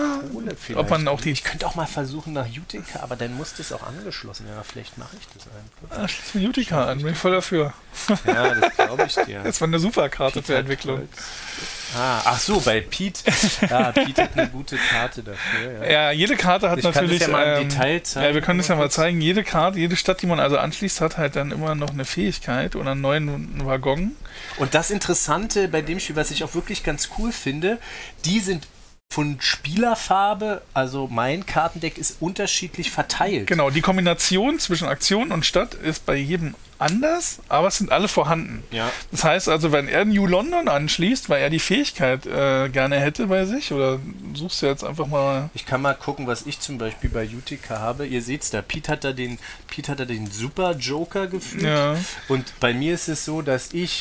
man auch die... Ich könnte auch mal versuchen nach Utica, aber dann muss das auch angeschlossen werden. Ja, vielleicht mache ich das einfach. Schließ mir Utica an, bin ich voll dafür. Ja, das glaube ich dir. Das war eine super Karte zur Entwicklung. Ach so, bei Pete. Ja, Pete hat eine gute Karte dafür. Ja, jede Karte hat natürlich... Ich kann das ja mal im Detail zeigen. Ja, wir können das ja mal zeigen. Jede Karte, jede Stadt, die man also anschließt, hat halt dann immer noch eine Fähigkeit oder einen neuen Waggon. Und das Interessante bei dem Spiel, was ich auch wirklich ganz cool finde, die sind von Spielerfarbe, also mein Kartendeck ist unterschiedlich verteilt. Genau, die Kombination zwischen Aktion und Stadt ist bei jedem anders, aber es sind alle vorhanden. Ja. Das heißt also, wenn er New London anschließt, weil er die Fähigkeit gerne hätte bei sich, oder suchst du jetzt einfach mal... Ich kann mal gucken, was ich zum Beispiel bei Utica habe. Ihr seht es da, Pete hat da den Super Joker gefühlt. Ja. Und bei mir ist es so, dass ich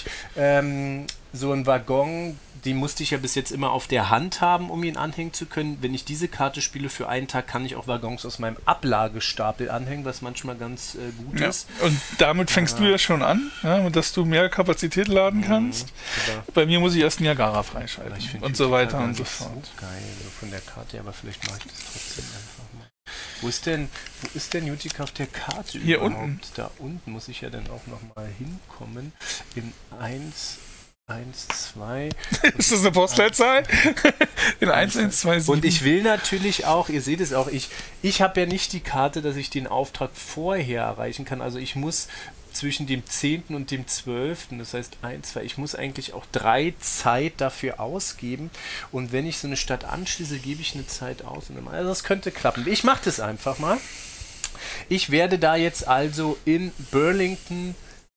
so einen Waggon, den musste ich ja bis jetzt immer auf der Hand haben, um ihn anhängen zu können. Wenn ich diese Karte spiele für einen Tag, kann ich auch Waggons aus meinem Ablagestapel anhängen, was manchmal ganz gut ist. Und damit fängst du ja schon an, dass du mehr Kapazität laden kannst. Bei mir muss ich erst Niagara freischalten und so weiter und so fort. So geil, so von der Karte, aber vielleicht mache ich das trotzdem einfach mal. Wo ist denn Utica auf der Karte hier überhaupt? Unten. Da unten muss ich ja dann auch nochmal hinkommen. In 1, 2. Ist das eine Postleitzahl? In 1127. Und ich will natürlich auch, ihr seht es auch, ich habe ja nicht die Karte, dass ich den Auftrag vorher erreichen kann. Also ich muss zwischen dem 10. und dem 12., das heißt 1, 2, ich muss eigentlich auch 3 Zeit dafür ausgeben. Und wenn ich so eine Stadt anschließe, gebe ich eine Zeit aus. Also das könnte klappen. Ich mache das einfach mal. Ich werde da jetzt also in Burlington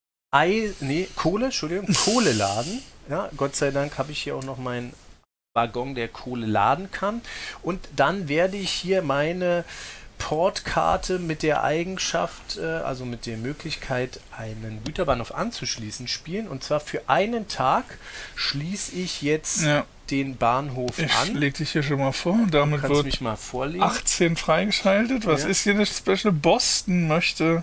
Kohle laden. Ja, Gott sei Dank habe ich hier auch noch meinen Waggon, der Kohle laden kann. Und dann werde ich hier meine Portkarte mit der Eigenschaft, also mit der Möglichkeit, einen Güterbahnhof anzuschließen, spielen. Und zwar für einen Tag schließe ich jetzt den Bahnhof an. Ich leg dich hier schon mal vor. Und damit wird mich mal vorlegen. 18 freigeschaltet. Was ist hier das Special? Boston möchte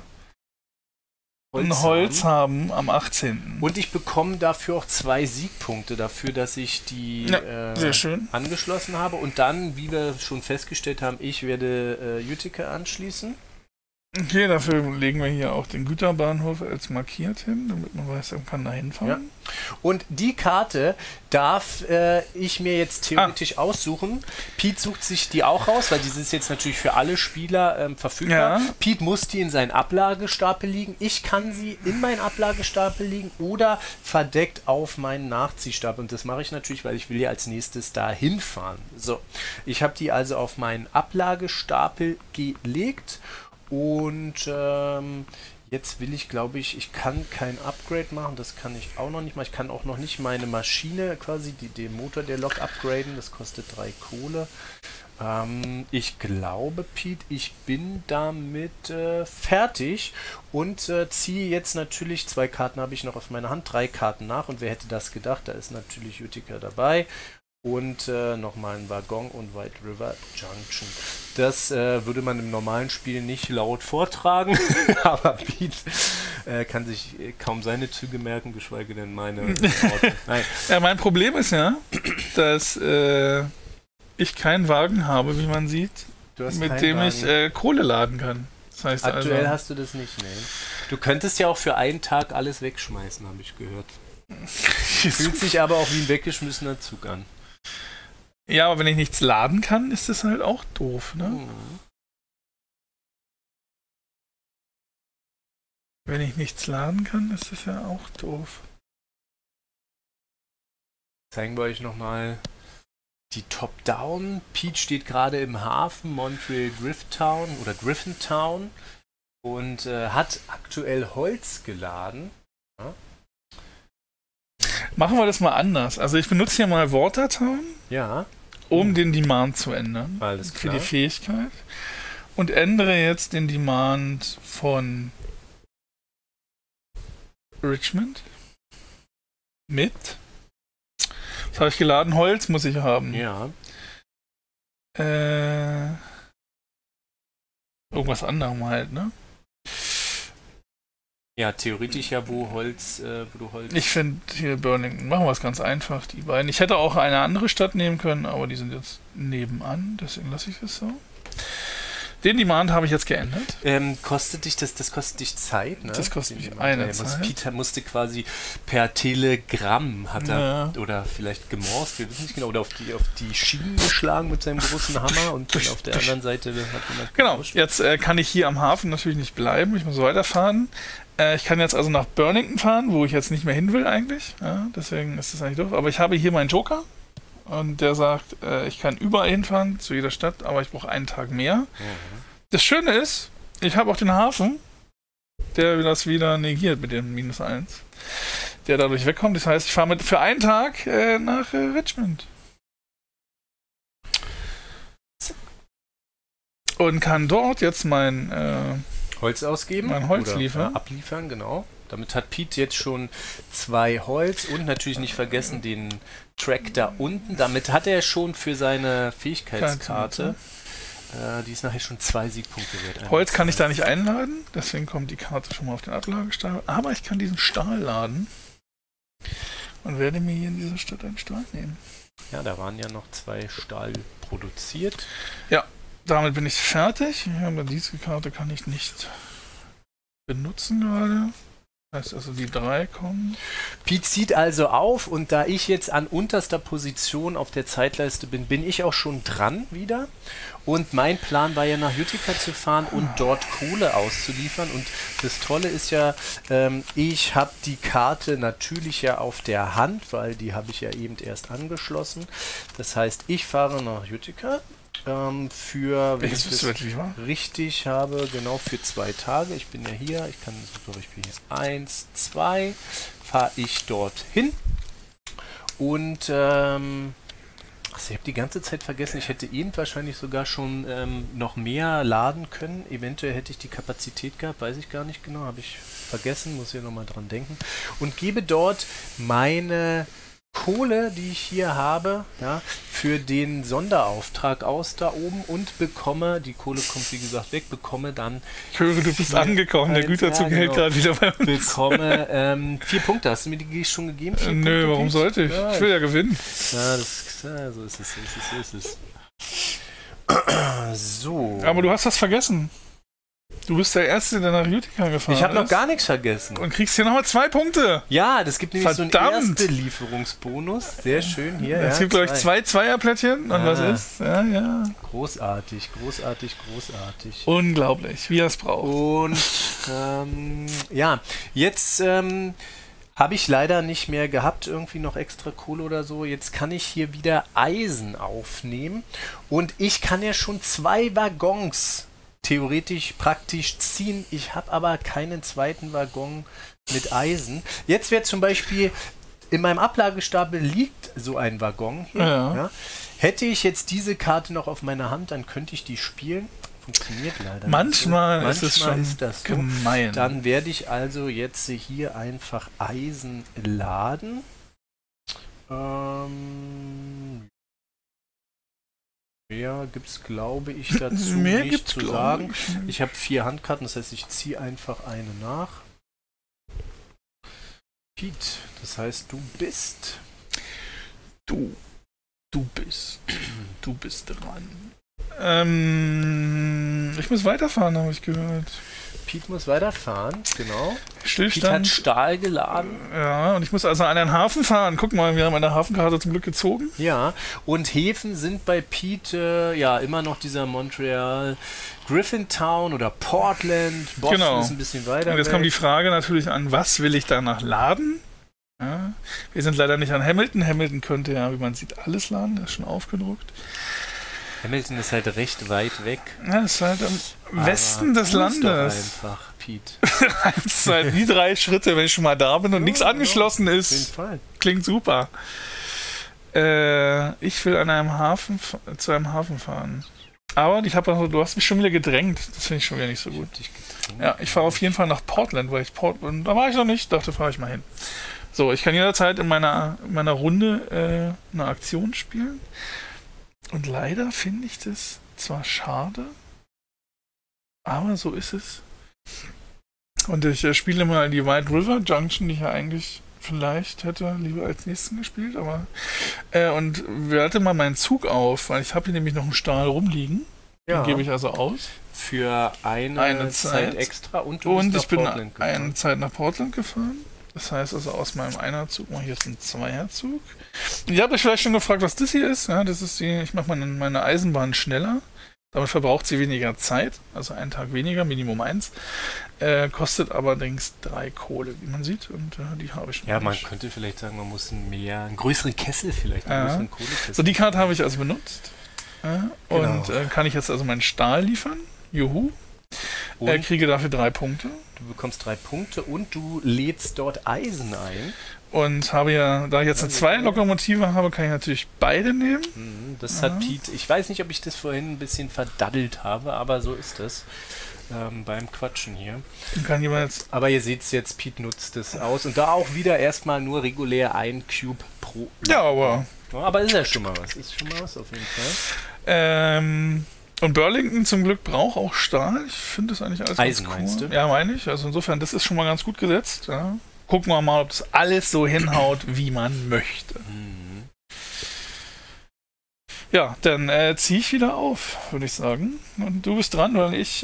ein Holz haben am 18. Und ich bekomme dafür auch 2 Siegpunkte dafür, dass ich die sehr schön angeschlossen habe. Und dann, wie wir schon festgestellt haben, ich werde Utica anschließen. Okay, dafür legen wir hier auch den Güterbahnhof als markiert hin, damit man weiß, man kann da hinfahren. Ja. Und die Karte darf ich mir jetzt theoretisch aussuchen. Pete sucht sich die auch raus, weil diese ist jetzt natürlich für alle Spieler verfügbar. Ja. Pete muss die in seinen Ablagestapel liegen. Ich kann sie in meinen Ablagestapel liegen oder verdeckt auf meinen Nachziehstapel. Und das mache ich natürlich, weil ich will ja als nächstes da hinfahren. So, ich habe die also auf meinen Ablagestapel gelegt. Und Jetzt will ich, glaube ich kann kein Upgrade machen, das kann ich auch noch nicht mal. Ich kann auch noch nicht meine Maschine quasi, den Motor der Lok upgraden, das kostet 3 Kohle. Ich glaube, Pete, ich bin damit fertig und ziehe jetzt natürlich, 2 Karten habe ich noch auf meiner Hand, 3 Karten nach und wer hätte das gedacht, da ist natürlich Utica dabei. Und nochmal ein Waggon und White River Junction. Das würde man im normalen Spiel nicht laut vortragen, aber Pete kann sich kaum seine Züge merken, geschweige denn meine Worte. Nein. Ja, mein Problem ist ja, dass ich keinen Wagen habe, wie man sieht, mit dem ich Kohle laden kann. Das heißt aktuell hast du das nicht, ne? Du könntest ja auch für einen Tag alles wegschmeißen, habe ich gehört. Fühlt sich aber auch wie ein weggeschmissener Zug an. Ja, aber wenn ich nichts laden kann, ist das halt auch doof, ne? Wenn ich nichts laden kann, ist das ja auch doof. Zeigen wir euch nochmal die Top-Down. Pete steht gerade im Hafen Montreal Griffintown und hat aktuell Holz geladen. Ja? Machen wir das mal anders. Also ich benutze hier mal Watertown, um den Demand zu ändern. Alles klar. Für die Fähigkeit. Und ändere jetzt den Demand von Richmond mit. Was habe ich geladen? Holz muss ich haben. Ja. Irgendwas anderem halt, ne? Ja, theoretisch ja, wo du Holz... Ich finde hier Burlington, machen wir es ganz einfach, die beiden. Ich hätte auch eine andere Stadt nehmen können, aber die sind jetzt nebenan, deswegen lasse ich es so. Den Demand habe ich jetzt geändert. Kostet dich das kostet dich Zeit, ne? Das kostet mich eine Zeit. Peter musste quasi per Telegramm, oder vielleicht gemorst, wir wissen nicht genau, oder auf die Schienen geschlagen mit seinem großen Hammer und dann auf der anderen Seite hat jemand genau, jetzt kann ich hier am Hafen natürlich nicht bleiben, ich muss weiterfahren. Ich kann jetzt also nach Burlington fahren, wo ich jetzt nicht mehr hin will eigentlich. Ja, deswegen ist das eigentlich doof. Aber ich habe hier meinen Joker und der sagt, ich kann überall hinfahren, zu jeder Stadt, aber ich brauche einen Tag mehr. Mhm. Das Schöne ist, ich habe auch den Hafen, der das wieder negiert mit dem -1, der dadurch wegkommt. Das heißt, ich fahre für einen Tag nach Richmond. Und kann dort jetzt mein Holz ausgeben. Mein Holz oder liefern. Abliefern, genau. Damit hat Pete jetzt schon 2 Holz und natürlich nicht vergessen den Track da unten. Damit hat er schon für seine Fähigkeitskarte, die ist nachher schon 2 Siegpunkte wert. Holz kann ich da nicht einladen, deswegen kommt die Karte schon mal auf den Ablagestapel. Aber ich kann diesen Stahl laden und werde mir hier in dieser Stadt einen Stahl nehmen. Ja, da waren ja noch 2 Stahl produziert. Ja. Damit bin ich fertig. Aber diese Karte kann ich nicht benutzen gerade. Das heißt also, die 3 kommen. Pete zieht also auf und da ich jetzt an unterster Position auf der Zeitleiste bin, bin ich auch schon dran wieder. Und mein Plan war ja nach Utica zu fahren und dort Kohle auszuliefern. Und das Tolle ist ja, ich habe die Karte natürlich ja auf der Hand, weil die habe ich ja eben erst angeschlossen. Das heißt, ich fahre nach Utica. Für, wenn ich das richtig habe, genau für 2 Tage. Ich bin ja hier, ich kann zum Beispiel hier 1, 2, fahre ich dorthin. Und, ich habe die ganze Zeit vergessen, ich hätte eben wahrscheinlich sogar schon noch mehr laden können. Eventuell hätte ich die Kapazität gehabt, weiß ich gar nicht genau, habe ich vergessen, muss hier nochmal dran denken. Und gebe dort meine Kohle, die ich hier habe, ja, für den Sonderauftrag aus da oben und bekomme, die Kohle kommt wie gesagt weg, bekomme dann... Ich höre, du bist angekommen, der Güterzug hält gerade wieder bei uns. Bekomme 4 Punkte, hast du mir die schon gegeben? Nö, warum sollte ich? Ja, ich will ja gewinnen. Ja, so ist es. So. Aber du hast was vergessen. Du bist der Erste, der nach Utica gefahren ist. Ich habe noch gar nichts vergessen. Und kriegst hier nochmal 2 Punkte. Ja, das gibt nämlich so einen ersten Lieferungsbonus. Sehr schön hier. Es gibt, glaube ich, 2 Zweierplättchen. Und was ist? Ja. Großartig. Unglaublich, wie er es braucht. Und jetzt habe ich leider nicht mehr gehabt, irgendwie noch extra Kohle oder so. Jetzt kann ich hier wieder Eisen aufnehmen. Und ich kann ja schon 2 Waggons theoretisch praktisch ziehen. Ich habe aber keinen zweiten Waggon mit Eisen. Jetzt wäre zum Beispiel, in meinem Ablagestapel liegt so ein Waggon hier. Ja. Hätte ich jetzt diese Karte noch auf meiner Hand, dann könnte ich die spielen. Funktioniert leider manchmal nicht so. Ist es schon ist das so. Gemein. Dann werde ich also jetzt hier einfach Eisen laden. Mehr gibt es, glaube ich, dazu Mehr nicht gibt's, zu sagen. Ich habe 4 Handkarten, das heißt, ich ziehe einfach eine nach. Pete, das heißt, du bist... Du bist dran. Ich muss weiterfahren, habe ich gehört. Pete muss weiterfahren, genau. Stillstand. Pete hat Stahl geladen. Ja, und ich muss also an einen Hafen fahren. Guck mal, wir haben eine Hafenkarte zum Glück gezogen. Ja, und Häfen sind bei Pete immer noch dieser Montreal, Griffintown oder Portland. Boston ist ein bisschen weiter. Und jetzt kommt die Frage natürlich an, was will ich danach laden? Ja, wir sind leider nicht an Hamilton. Hamilton könnte ja, wie man sieht, alles laden. Das ist schon aufgedruckt. Hamilton ist halt recht weit weg. Ja, ist halt im Westen des Landes. Doch einfach, Pete. Das sind halt die 3 Schritte, wenn ich schon mal da bin und nichts angeschlossen ist. Auf jeden Fall. Klingt super. Ich will an einem Hafen zu einem Hafen fahren. Aber du hast mich schon wieder gedrängt. Das finde ich schon wieder nicht so gut. Ja, ich fahre auf jeden Fall nach Portland, weil da war ich noch nicht. Dachte, fahre ich mal hin. So, ich kann jederzeit in meiner Runde eine Aktion spielen. Und leider finde ich das zwar schade, aber so ist es. Und ich spiele mal die White River Junction, die ich ja eigentlich vielleicht hätte lieber als nächsten gespielt, aber und werte mal meinen Zug auf, weil ich habe hier nämlich noch einen Stahl rumliegen. Ja. Den gebe ich also aus. Für eine Zeit extra und ich bin eine Zeit nach Portland gefahren. Das heißt also aus meinem Einerzug, hier ist ein Zweierzug. Ihr habt euch vielleicht schon gefragt, was das hier ist. Ja, das ist ich mache meine Eisenbahn schneller. Damit verbraucht sie weniger Zeit, also einen Tag weniger, Minimum 1. Kostet allerdings 3 Kohle, wie man sieht. Und die habe ich noch Ja, nicht. man könnte vielleicht sagen, man muss einen größeren Kessel vielleicht, einen größeren Kohlekessel. So, die Karte habe ich also benutzt. Und kann ich jetzt also meinen Stahl liefern. Juhu. Kriege dafür 3 Punkte. Du bekommst 3 Punkte und du lädst dort Eisen ein. Und habe ja, da ich jetzt eine 2-Lokomotive habe, kann ich natürlich beide nehmen. Das hat Pete, ich weiß nicht, ob ich das vorhin ein bisschen verdaddelt habe, aber so ist es beim Quatschen hier. Aber ihr seht es jetzt, Pete nutzt es aus. Und da auch wieder erstmal nur regulär 1 Cube pro. Ja, aber ist ja schon mal was. Ist schon mal was auf jeden Fall. Und Burlington zum Glück braucht auch Stahl. Ich finde das eigentlich alles Eisen, ganz cool. meinst du? Ja, meine ich. Also insofern, das ist schon mal ganz gut gesetzt. Ja. Gucken wir mal, ob das alles so hinhaut, wie man möchte. Ja, dann ziehe ich wieder auf, würde ich sagen. Und du bist dran, weil ich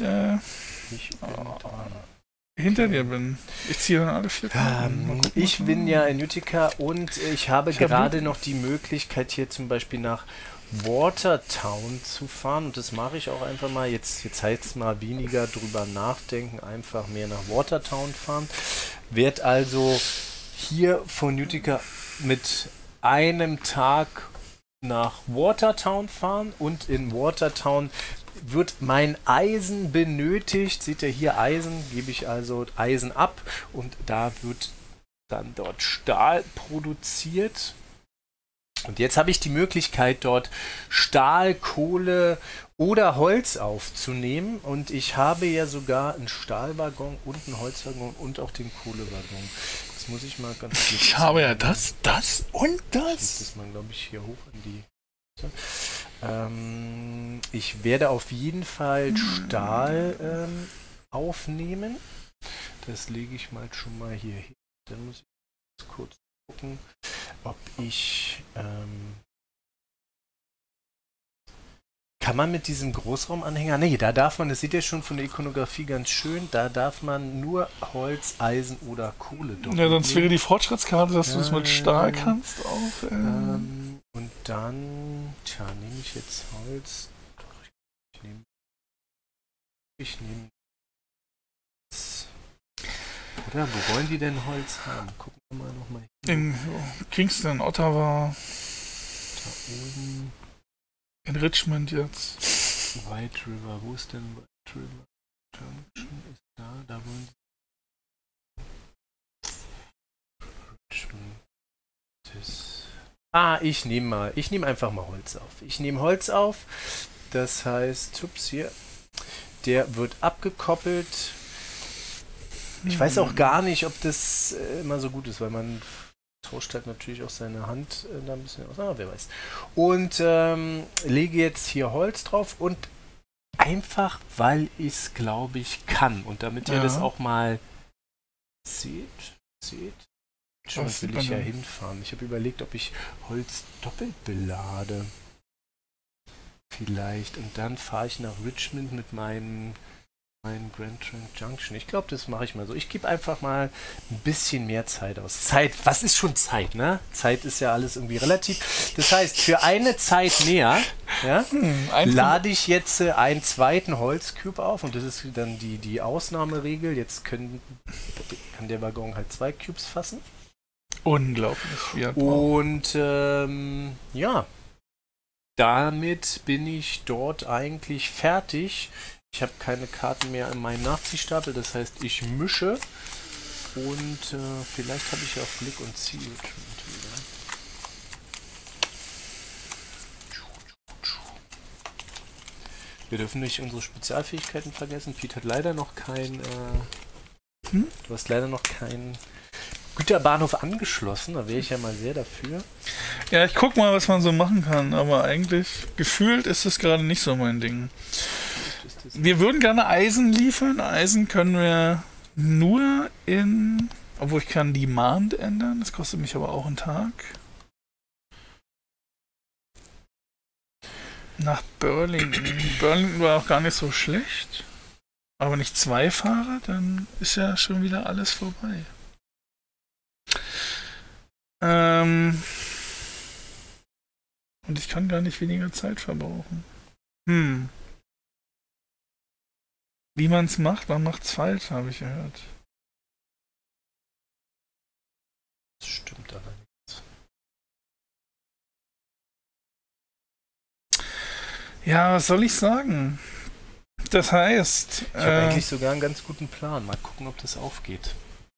hinter dir bin. Ich ziehe dann alle 4 Karten. Ich bin ja in Utica und ich habe gerade noch die Möglichkeit, hier zum Beispiel nach Watertown zu fahren, und das mache ich auch einfach mal. Jetzt heißt es mal weniger drüber nachdenken, einfach mehr nach Watertown fahren. Werd also hier von Utica mit einem Tag nach Watertown fahren, und in Watertown wird mein Eisen benötigt. Seht ihr hier Eisen, gebe ich also Eisen ab, und da wird dann dort Stahl produziert. Und jetzt habe ich die Möglichkeit, dort Stahl, Kohle oder Holz aufzunehmen. Und ich habe ja sogar einen Stahlwaggon und einen Holzwaggon und auch den Kohlewaggon. Jetzt muss ich mal ganz kurz... Ich habe ja das und das. Das mal, glaube ich, hier hoch an die... ich werde auf jeden Fall Stahl aufnehmen. Das lege ich mal schon mal hier hin. Dann muss ich kurz gucken, ob ich kann man mit diesem Großraumanhänger, nee, da darf man, das sieht ja schon von der Ikonografie ganz schön, da darf man nur Holz, Eisen oder Kohle dort. Ja, sonst wäre die Fortschrittskarte, dass du es mit Stahl kannst auch. Und dann, nehme ich jetzt Holz. Ich nehme oder wo wollen die denn Holz haben? Gucken wir mal nochmal. In Kingston, Ottawa. Da oben. In Richmond jetzt. White River, wo ist denn Junction ist da wollen ich nehme einfach mal Holz auf. Ich nehme Holz auf, das heißt, hier, der wird abgekoppelt. Ich weiß auch gar nicht, ob das immer so gut ist, weil man tauscht halt natürlich auch seine Hand da ein bisschen aus. Wer weiß. Und lege jetzt hier Holz drauf und einfach, weil ich es, glaube ich, kann. Und damit ihr das auch mal seht. Schon will ich ja hinfahren. Ich habe überlegt, ob ich Holz doppelt belade. Vielleicht. Und dann fahre ich nach Richmond mit meinen Grand Trunk Junction. Ich glaube, das mache ich mal so. Ich gebe einfach mal ein bisschen mehr Zeit aus. Zeit, was ist schon Zeit, ne? Zeit ist ja alles irgendwie relativ. Das heißt, für eine Zeit mehr lade ich jetzt einen zweiten Holzcube auf und das ist dann die Ausnahmeregel. Jetzt kann der Waggon halt 2 Cubes fassen. Unglaublich. Und damit bin ich dort eigentlich fertig. Ich habe keine Karten mehr in meinem Nachziehstapel, das heißt, ich mische und vielleicht habe ich ja auch Glück und ziehe wieder. Wir dürfen nicht unsere Spezialfähigkeiten vergessen. Pete hat leider noch du hast leider noch keinen Güterbahnhof angeschlossen, da wäre ich ja mal sehr dafür. Ja, ich guck mal, was man so machen kann, aber eigentlich gefühlt ist es gerade nicht so mein Ding. Wir würden gerne Eisen liefern. Eisen können wir nur obwohl ich kann Demand ändern, das kostet mich aber auch einen Tag. Nach Burlington. Burlington war auch gar nicht so schlecht. Aber wenn ich 2 fahre, dann ist ja schon wieder alles vorbei. Und ich kann gar nicht weniger Zeit verbrauchen. Wie man es macht, man macht es falsch, habe ich gehört. Das stimmt allerdings. Ja, was soll ich sagen? Das heißt... Ich habe eigentlich sogar einen ganz guten Plan. Mal gucken, ob das aufgeht.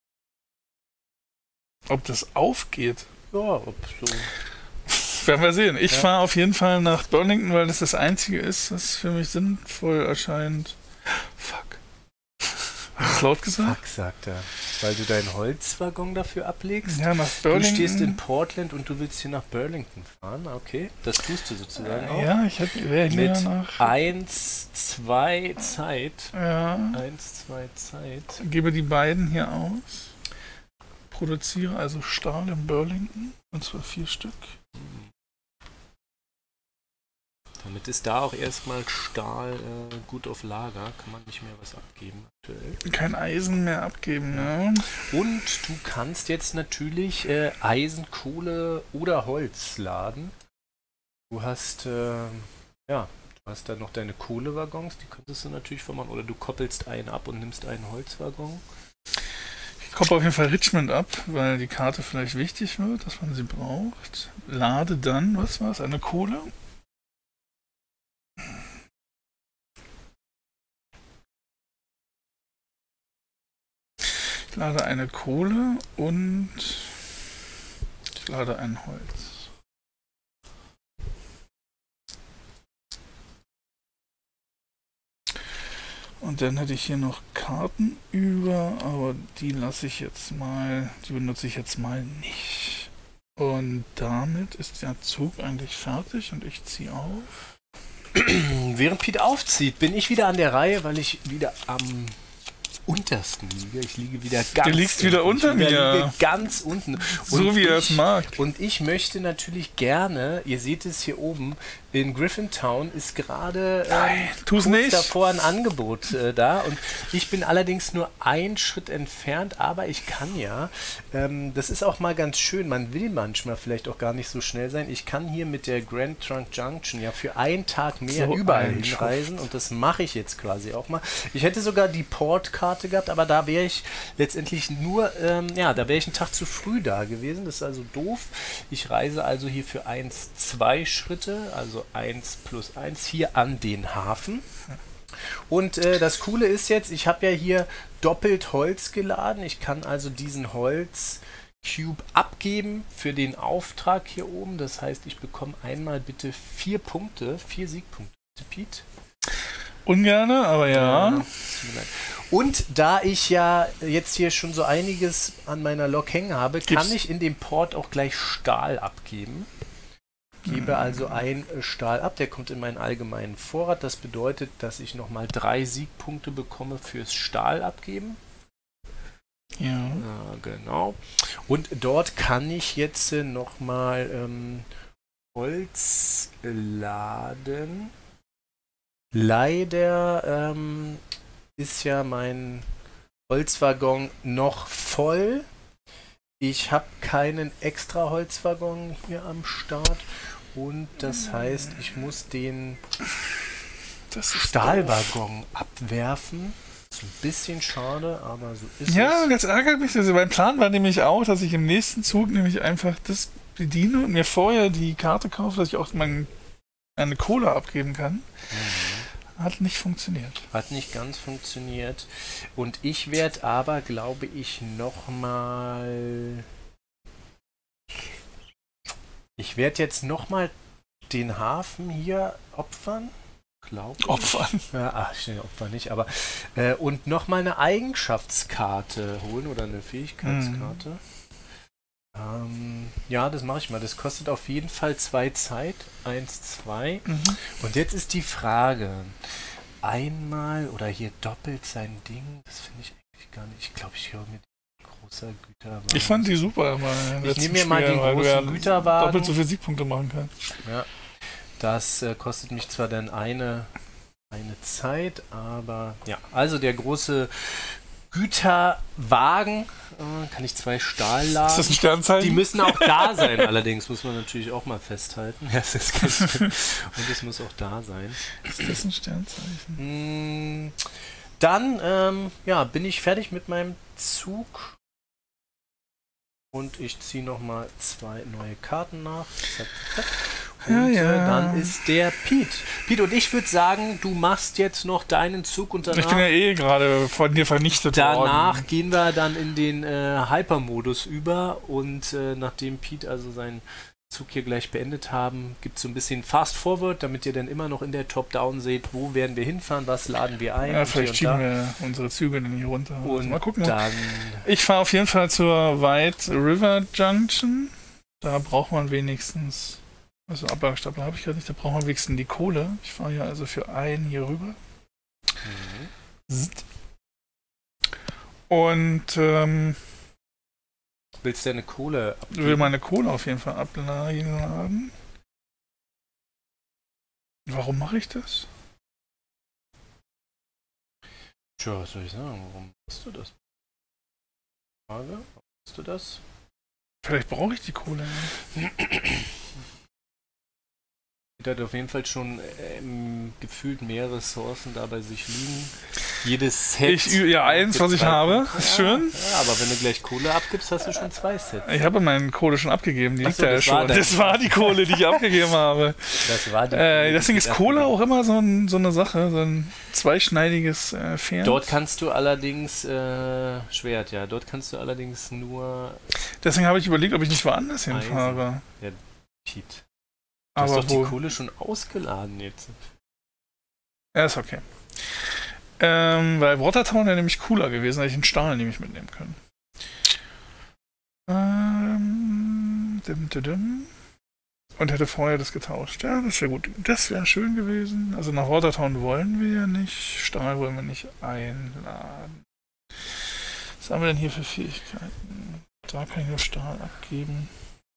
Ob das aufgeht? Ja, ob so... Werden wir sehen. Ich fahre auf jeden Fall nach Burlington, weil das Einzige ist, was für mich sinnvoll erscheint. Fuck. Hast du laut gesagt? Fuck, sagt er. Weil du deinen Holzwaggon dafür ablegst? Ja, nach Burlington. Du stehst in Portland und du willst hier nach Burlington fahren. Okay, das tust du sozusagen auch. Ja, ich hätte mit nach 1, 2 Zeit. Ja. 1, 2 Zeit. Gebe die beiden hier aus. Produziere also Stahl in Burlington. Und zwar 4 Stück. Damit ist da auch erstmal Stahl gut auf Lager, kann man nicht mehr was abgeben aktuell. Kein Eisen mehr abgeben, ja. Und du kannst jetzt natürlich Eisen, Kohle oder Holz laden. Du hast dann noch deine Kohlewaggons, die könntest du natürlich vermachen. Oder du koppelst einen ab und nimmst einen Holzwaggon. Ich koppel auf jeden Fall Richmond ab, weil die Karte vielleicht wichtig wird, dass man sie braucht. Lade dann, was war es, eine Kohle? Ich lade eine Kohle und ich lade ein Holz. Und dann hätte ich hier noch Karten über, aber die lasse ich jetzt mal, die benutze ich jetzt mal nicht. Und damit ist der Zug eigentlich fertig und ich ziehe auf. Während Pete aufzieht, bin ich wieder an der Reihe, weil ich wieder am untersten liege. Ich liege wieder ganz Du liegst wieder unter mir. Ich liege ganz unten. So wie er es mag. Und ich möchte natürlich gerne, ihr seht es hier oben, in Griffintown ist gerade kurz davor ein Angebot da. Und ich bin allerdings nur einen Schritt entfernt, aber ich kann ja, das ist auch mal ganz schön, man will manchmal vielleicht auch gar nicht so schnell sein. Ich kann hier mit der Grand Trunk Junction ja für einen Tag mehr überall hinreisen und das mache ich jetzt quasi auch mal. Ich hätte sogar die Portkarte gehabt, aber da wäre ich letztendlich nur, da wäre ich einen Tag zu früh da gewesen. Das ist also doof. Ich reise also hier für 2 Schritte, also 1 plus 1 hier an den Hafen. Und das Coole ist jetzt, ich habe ja hier doppelt Holz geladen. Ich kann also diesen Holz-Cube abgeben für den Auftrag hier oben. Das heißt, ich bekomme einmal bitte 4 Punkte, 4 Siegpunkte. Pete? Ungerne, aber ja. Und da ich ja jetzt hier schon so einiges an meiner Lok hängen habe, kann ich in dem Port auch gleich Stahl abgeben. Gebe also ein Stahl ab, der kommt in meinen allgemeinen Vorrat. Das bedeutet, dass ich nochmal 3 Siegpunkte bekomme fürs Stahl abgeben. Ja. Genau. Und dort kann ich jetzt nochmal Holz laden. Leider ist ja mein Holzwaggon noch voll. Ich habe keinen extra Holzwaggon hier am Start. Und das heißt, ich muss den Stahlwaggon abwerfen. Ist ein bisschen schade, aber so ist es. Ja, jetzt ärgert mich das. Mein Plan war nämlich auch, dass ich im nächsten Zug nämlich einfach das bediene und mir vorher die Karte kaufe, dass ich auch eine Kohle abgeben kann. Hat nicht funktioniert. Hat nicht ganz funktioniert. Und ich werde aber, glaube ich, nochmal... Ich werde jetzt nochmal den Hafen hier opfern. Opfern? Ja, Opfer nicht, aber... und nochmal eine Eigenschaftskarte holen oder eine Fähigkeitskarte. Ja, das mache ich mal. Das kostet auf jeden Fall 2 Zeit. 1, 2. Und jetzt ist die Frage, einmal oder hier doppelt sein Ding, das finde ich eigentlich gar nicht. Ich glaube, ich höre mit großer Güterwagen. Ich fand die super. Ich nehme mir mal den großen Güterwagen. Doppelt so viele Siegpunkte machen kann. Ja, das kostet mich zwar dann eine Zeit, aber ja. Also der große Güterwagen, kann ich 2 Stahl laden. Ist das ein Sternzeichen? Die müssen auch da sein, allerdings muss man natürlich auch mal festhalten. Ja, das ist ganz und es muss auch da sein. Ist das ein Sternzeichen? Dann ja, bin ich fertig mit meinem Zug. Und ich ziehe nochmal 2 neue Karten nach. Zack, zack. Und dann ist der Pete. Pete, und ich würde sagen, du machst jetzt noch deinen Zug und danach... Ich bin ja gerade von dir vernichtet worden. Danach gehen wir dann in den Hyper-Modus über und nachdem Pete also seinen Zug hier gleich beendet haben, gibt es so ein bisschen Fast-Forward, damit ihr dann immer noch in der Top-Down seht, wo werden wir hinfahren, was laden wir ein. Ja, vielleicht schieben wir unsere Züge dann hier runter. Und also mal gucken. Dann ich fahre auf jeden Fall zur White River Junction. Da braucht man wenigstens... Also Ablagestapler habe ich gerade nicht, da braucht man wenigstens die Kohle. Ich fahre ja also für einen hier rüber. Und willst du deine Kohle abgeben? Will meine Kohle auf jeden Fall abladen. Warum mache ich das? Tja, was soll ich sagen? Warum machst du das? Frage, warum machst du das? Vielleicht brauche ich die Kohle. Er hat auf jeden Fall schon gefühlt mehr Ressourcen da bei sich liegen. Jedes Set. Eins, was ich habe. Ist schön. Ja, aber wenn du gleich Kohle abgibst, hast du schon 2 Sets. Ich habe meine Kohle schon abgegeben. Die liegt da ja schon. Das war die Kohle, die ich abgegeben habe. Das war die Kohle, deswegen ist Kohle auch immer so eine Sache, so ein zweischneidiges Pferd. Dort kannst du allerdings Schwert, ja. Dort kannst du allerdings nur. Deswegen habe ich überlegt, ob ich nicht woanders hinfahre. Ja, Pete. Du hast doch die Kohle schon ausgeladen jetzt. Ja, ist okay. Weil Watertown wäre nämlich cooler gewesen, hätte ich den Stahl nämlich mitnehmen können. Und hätte vorher das getauscht. Ja, das wäre gut. Das wäre schön gewesen. Also nach Watertown wollen wir ja nicht. Stahl wollen wir nicht einladen. Was haben wir denn hier für Fähigkeiten? Da kann ich nur Stahl abgeben.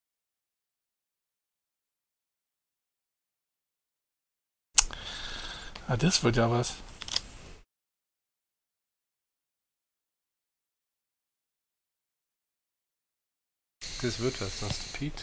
Ah, das wird ja was. Das wird was, sagst du, Pete?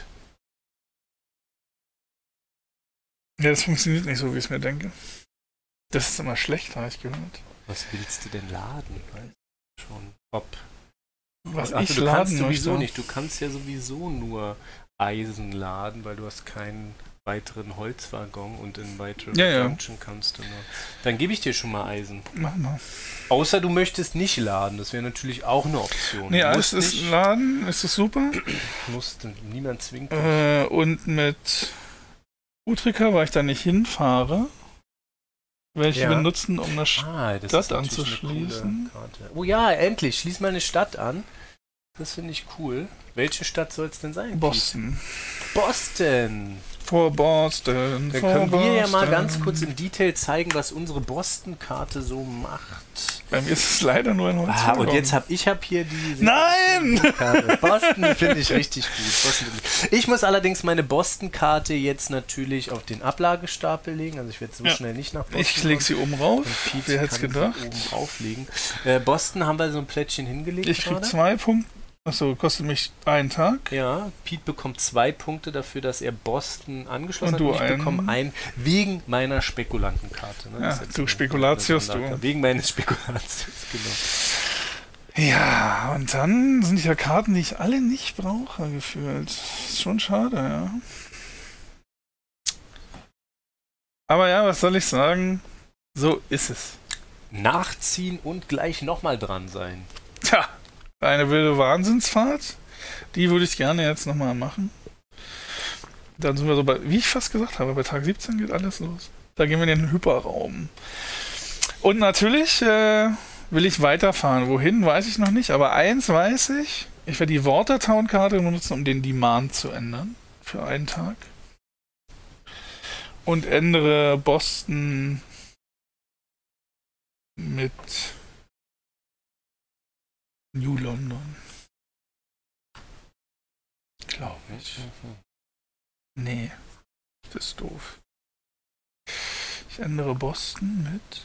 Ja, das funktioniert nicht so, wie ich es mir denke. Das ist immer schlecht, habe ich gehört. Was willst du denn laden? Weißt du schon. Was Ach, ich du laden kannst sowieso möchte. nicht. Du kannst ja sowieso nur Eisen laden, weil du hast keinen weiteren Holzwaggon und in weitere Junction kannst du noch. Dann gebe ich dir schon mal Eisen. Mach mal. Außer du möchtest nicht laden, das wäre natürlich auch eine Option. Nee, alles ist laden, ist das super. Niemand zwingt dich. Und mit Utrika, weil ich da nicht hinfahre, werde ich die benutzen, um eine Stadt anzuschließen. Oh ja, endlich, schließ mal eine Stadt an. Das finde ich cool. Welche Stadt soll es denn sein? Boston. Boston! Vor Boston. Da können wir ja mal ganz kurz im Detail zeigen, was unsere Boston-Karte so macht. Bei mir ist es leider nur ein Holz. Und jetzt habe ich hier die... Nein! Boston finde ich richtig gut. Ich muss allerdings meine Boston-Karte jetzt natürlich auf den Ablagestapel legen. Also ich werde so schnell nicht nach Boston Ich lege sie oben rauf. Wer hätte es gedacht? Oben rauflegen. Boston haben wir so ein Plättchen hingelegt. Ich kriege 2 Punkte. Achso, kostet mich 1 Tag. Ja, Pete bekommt 2 Punkte dafür, dass er Boston angeschlossen hat. Und ich bekomme 1 wegen meiner Spekulantenkarte. Ne? Ja, du Spekulatius, du. Wegen meines Spekulatius, genau. Ja, und dann sind ja Karten, die ich alle nicht brauche, gefühlt. Ist schon schade, ja. Aber ja, was soll ich sagen? So ist es. Nachziehen und gleich nochmal dran sein. Tja. Eine wilde Wahnsinnsfahrt. Die würde ich gerne jetzt nochmal machen. Dann sind wir so bei, wie ich fast gesagt habe, bei Tag 17 geht alles los. Da gehen wir in den Hyperraum. Und natürlich will ich weiterfahren. Wohin, weiß ich noch nicht. Aber eins weiß ich. Ich werde die Watertown-Karte benutzen, um den Demand zu ändern. Für einen Tag. Und ändere Boston mit New London. Glaube ich. Nee. Das ist doof. Ich ändere Boston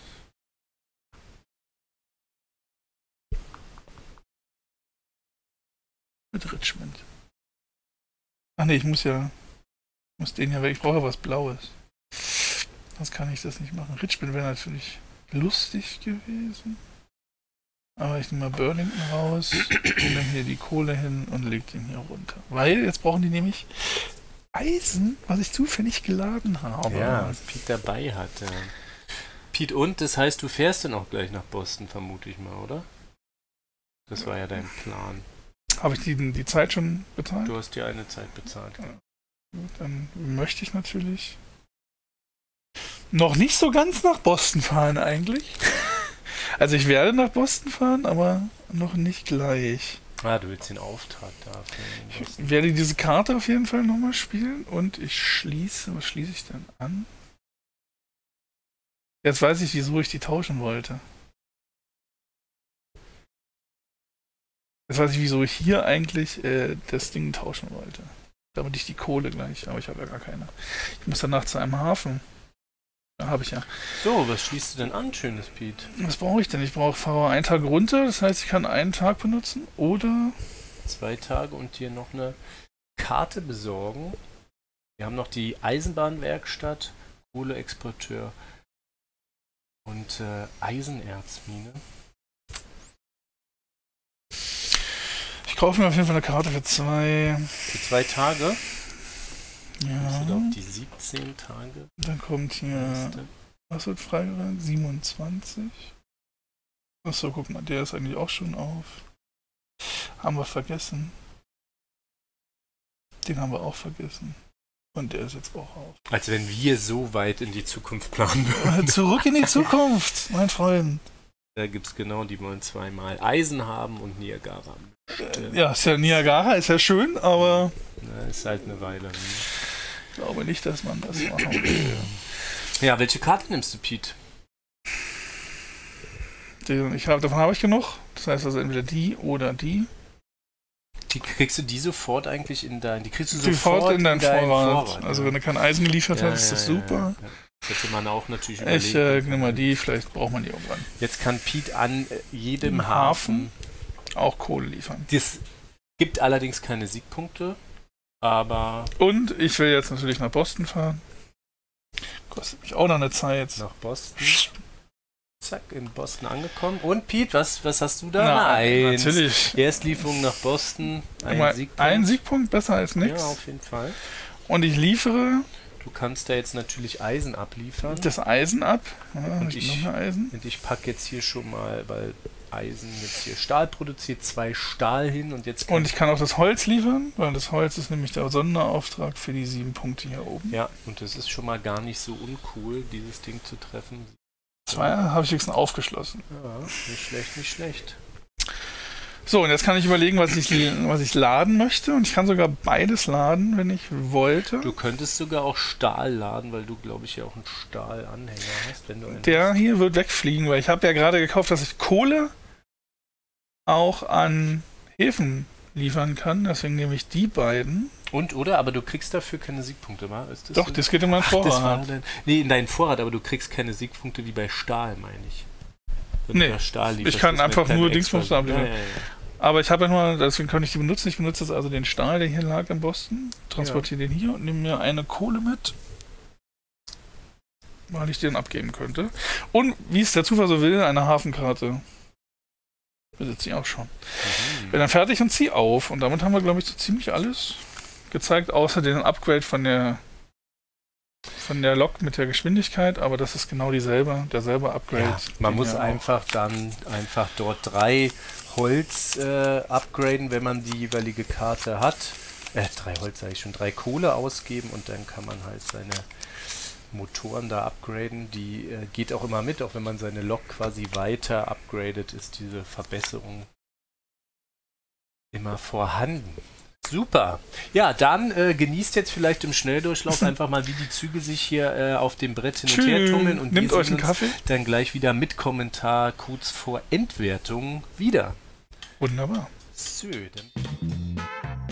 mit Richmond. Ach nee, ich muss den ja weg. Ich brauche ja was Blaues. Sonst kann ich das nicht machen. Richmond wäre natürlich lustig gewesen. Aber ich nehme mal Burlington raus und dann hier die Kohle hin und leg den hier runter. Weil jetzt brauchen die nämlich Eisen, was ich zufällig geladen habe. Ja, was Pete dabei hat. Ja. Pete, und das heißt, du fährst dann auch gleich nach Boston, vermute ich mal, oder? Das war ja dein Plan. Habe ich die Zeit schon bezahlt? Du hast dir eine Zeit bezahlt. Ja. Gut, dann möchte ich natürlich noch nicht so ganz nach Boston fahren eigentlich. Also ich werde nach Boston fahren, aber noch nicht gleich. Ah, du willst den Auftrag dafür. Ich werde diese Karte auf jeden Fall nochmal spielen und ich schließe, was schließe ich denn an? Jetzt weiß ich, wieso ich die tauschen wollte. Jetzt weiß ich, wieso ich hier eigentlich das Ding tauschen wollte. Damit ich die Kohle gleich, aber ich habe ja gar keine. Ich muss danach zu einem Hafen. Ja, habe ich ja. So, was schließt du denn an, schönes Pete? Was brauche ich denn? Ich fahre einen Tag runter, das heißt, ich kann einen Tag benutzen oder 2 Tage und dir noch eine Karte besorgen. Wir haben noch die Eisenbahnwerkstatt, Kohleexporteur und Eisenerzmine. Ich kaufe mir auf jeden Fall eine Karte für 2. Für 2 Tage? Ja. Auf die 17 Tage. Dann kommt hier. Was wird freigeräumt? 27. Achso, guck mal, der ist eigentlich auch schon auf. Haben wir vergessen. Den haben wir auch vergessen. Und der ist jetzt auch auf. Als wenn wir so weit in die Zukunft planen würden. Zurück in die Zukunft, mein Freund. Da gibt es genau, die wollen 2-mal Eisen haben und Niagara. Ja, ist ja Niagara, ist ja schön, aber. Na, ist halt eine Weile. Ne? Ich glaube nicht, dass man das machen will. Ja, welche Karte nimmst du, Pete? Davon habe ich genug. Das heißt also entweder die oder die. Kriegst du die sofort eigentlich die kriegst du sofort in deinen Vorrat. Also wenn du kein Eisen geliefert hast, ist das super. Ja. Das hätte man auch natürlich überlegt. Ich nehme mal die, vielleicht braucht man die irgendwann. Jetzt kann Pete an jedem Hafen auch Kohle liefern. Das gibt allerdings keine Siegpunkte, aber... Und ich will jetzt natürlich nach Boston fahren. Kostet mich auch noch eine Zeit. Nach Boston. Zack, in Boston angekommen. Und Pete, was hast du da? Nein, natürlich. Erstlieferung nach Boston. Ein Siegpunkt besser als nichts. Ja, auf jeden Fall. Und ich liefere Du kannst da jetzt natürlich Eisen abliefern. Das Eisen ab. Ja, Und ich- noch mehr Eisen. Und ich packe jetzt hier schon mal, weil Eisen jetzt hier Stahl produziert, 2 Stahl hin und jetzt Und ich kann auch das Holz liefern, weil das Holz ist nämlich der Sonderauftrag für die 7 Punkte hier oben. ja, und das ist schon mal gar nicht so uncool, dieses Ding zu treffen. 2 habe ich wenigstens aufgeschlossen. Ja, nicht schlecht, nicht schlecht. So, und jetzt kann ich überlegen, was ich laden möchte. Und ich kann sogar beides laden, wenn ich wollte. Du könntest sogar auch Stahl laden, weil du, glaube ich, ja auch einen Stahlanhänger hast, wenn du einen Der hier wird wegfliegen, weil ich habe ja gerade gekauft, dass ich Kohle auch an Häfen liefern kann. Deswegen nehme ich die beiden. Und, oder? Aber du kriegst dafür keine Siegpunkte, wa? Ist das Doch, so? das geht in meinen Ach, das war Vorrat. in deinen Vorrat, aber du kriegst keine Siegpunkte wie bei Stahl, meine ich. Wenn Nee, du da Stahl lieferst, ich kann das einfach mit nur keinem Dingsbums extra- abliefern. Ja. Aber ich habe ja nur, deswegen kann ich die benutzen. Ich benutze jetzt also den Stahl, der hier lag in Boston, transportiere den hier und nehme mir eine Kohle mit, weil ich den abgeben könnte. Und wie es der Zufall so will, eine Hafenkarte besitze ich auch schon. Bin dann fertig und ziehe auf. Und damit haben wir, glaube ich, so ziemlich alles gezeigt, außer den Upgrade von der Lok mit der Geschwindigkeit, aber das ist genau derselbe Upgrade. Ja, man den muss wir auch- einfach dort 3 Holz upgraden, wenn man die jeweilige Karte hat. 3 Holz sage ich schon, 3 Kohle ausgeben und dann kann man halt seine Motoren da upgraden. Die geht auch immer mit, auch wenn man seine Lok quasi weiter upgradet, ist diese Verbesserung immer vorhanden. Super. Ja, dann genießt jetzt vielleicht im Schnelldurchlauf einfach mal, wie die Züge sich hier auf dem Brett hin und her tummeln. Und Nehmt wir euch sehen einen uns Kaffee. dann gleich wieder mit Kommentar kurz vor Endwertung wieder. Wunderbar. So, dann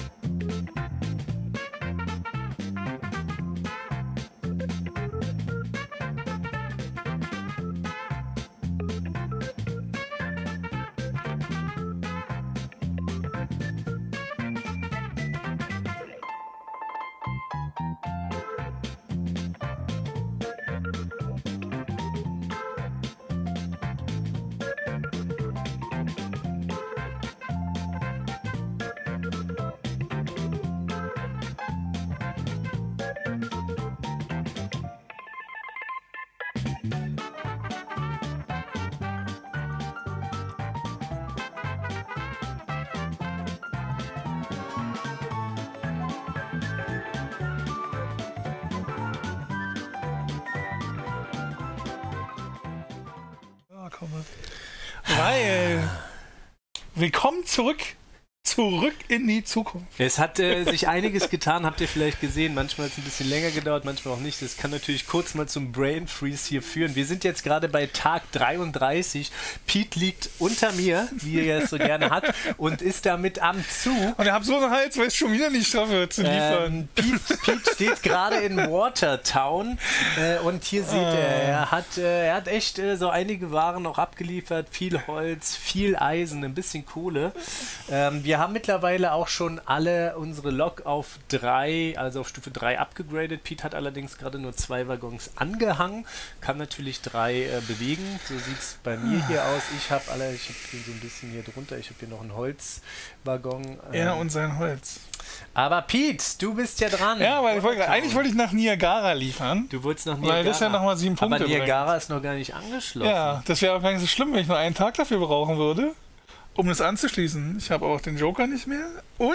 Ja, komm mal. Weil. Willkommen zurück. Zurück in die Zukunft. Es hat sich einiges getan, habt ihr vielleicht gesehen. Manchmal hat es ein bisschen länger gedauert, manchmal auch nicht. Das kann natürlich kurz mal zum Brain Freeze hier führen. Wir sind jetzt gerade bei Tag 33. Pete liegt unter mir, wie er es so gerne hat, und ist damit am Zug. Und ihr habt so einen Hals, weil ich schon wieder nicht schaffe zu liefern. Pete steht gerade in Watertown und hier seht ihr, er hat echt so einige Waren noch abgeliefert. Viel Holz, viel Eisen, ein bisschen Kohle. Wir haben mittlerweile auch schon alle unsere Lok auf 3, also auf Stufe 3 abgegradet. Pete hat allerdings gerade nur 2 Waggons angehangen, kann natürlich 3 bewegen. So sieht es bei mir hier aus. Ich habe hier so ein bisschen hier drunter, ich habe hier noch einen Holzwaggon. Er und sein Holz. Aber Pete, du bist ja dran. Ja, weil eigentlich wollte ich nach Niagara liefern. Du wolltest noch Niagara. Weil das ja nochmal 7 Punkte Aber Niagara bringt. ist noch gar nicht angeschlossen. Ja, das wäre auch gar nicht so schlimm, wenn ich nur einen Tag dafür brauchen würde, um es anzuschließen. Ich habe auch den Joker nicht mehr und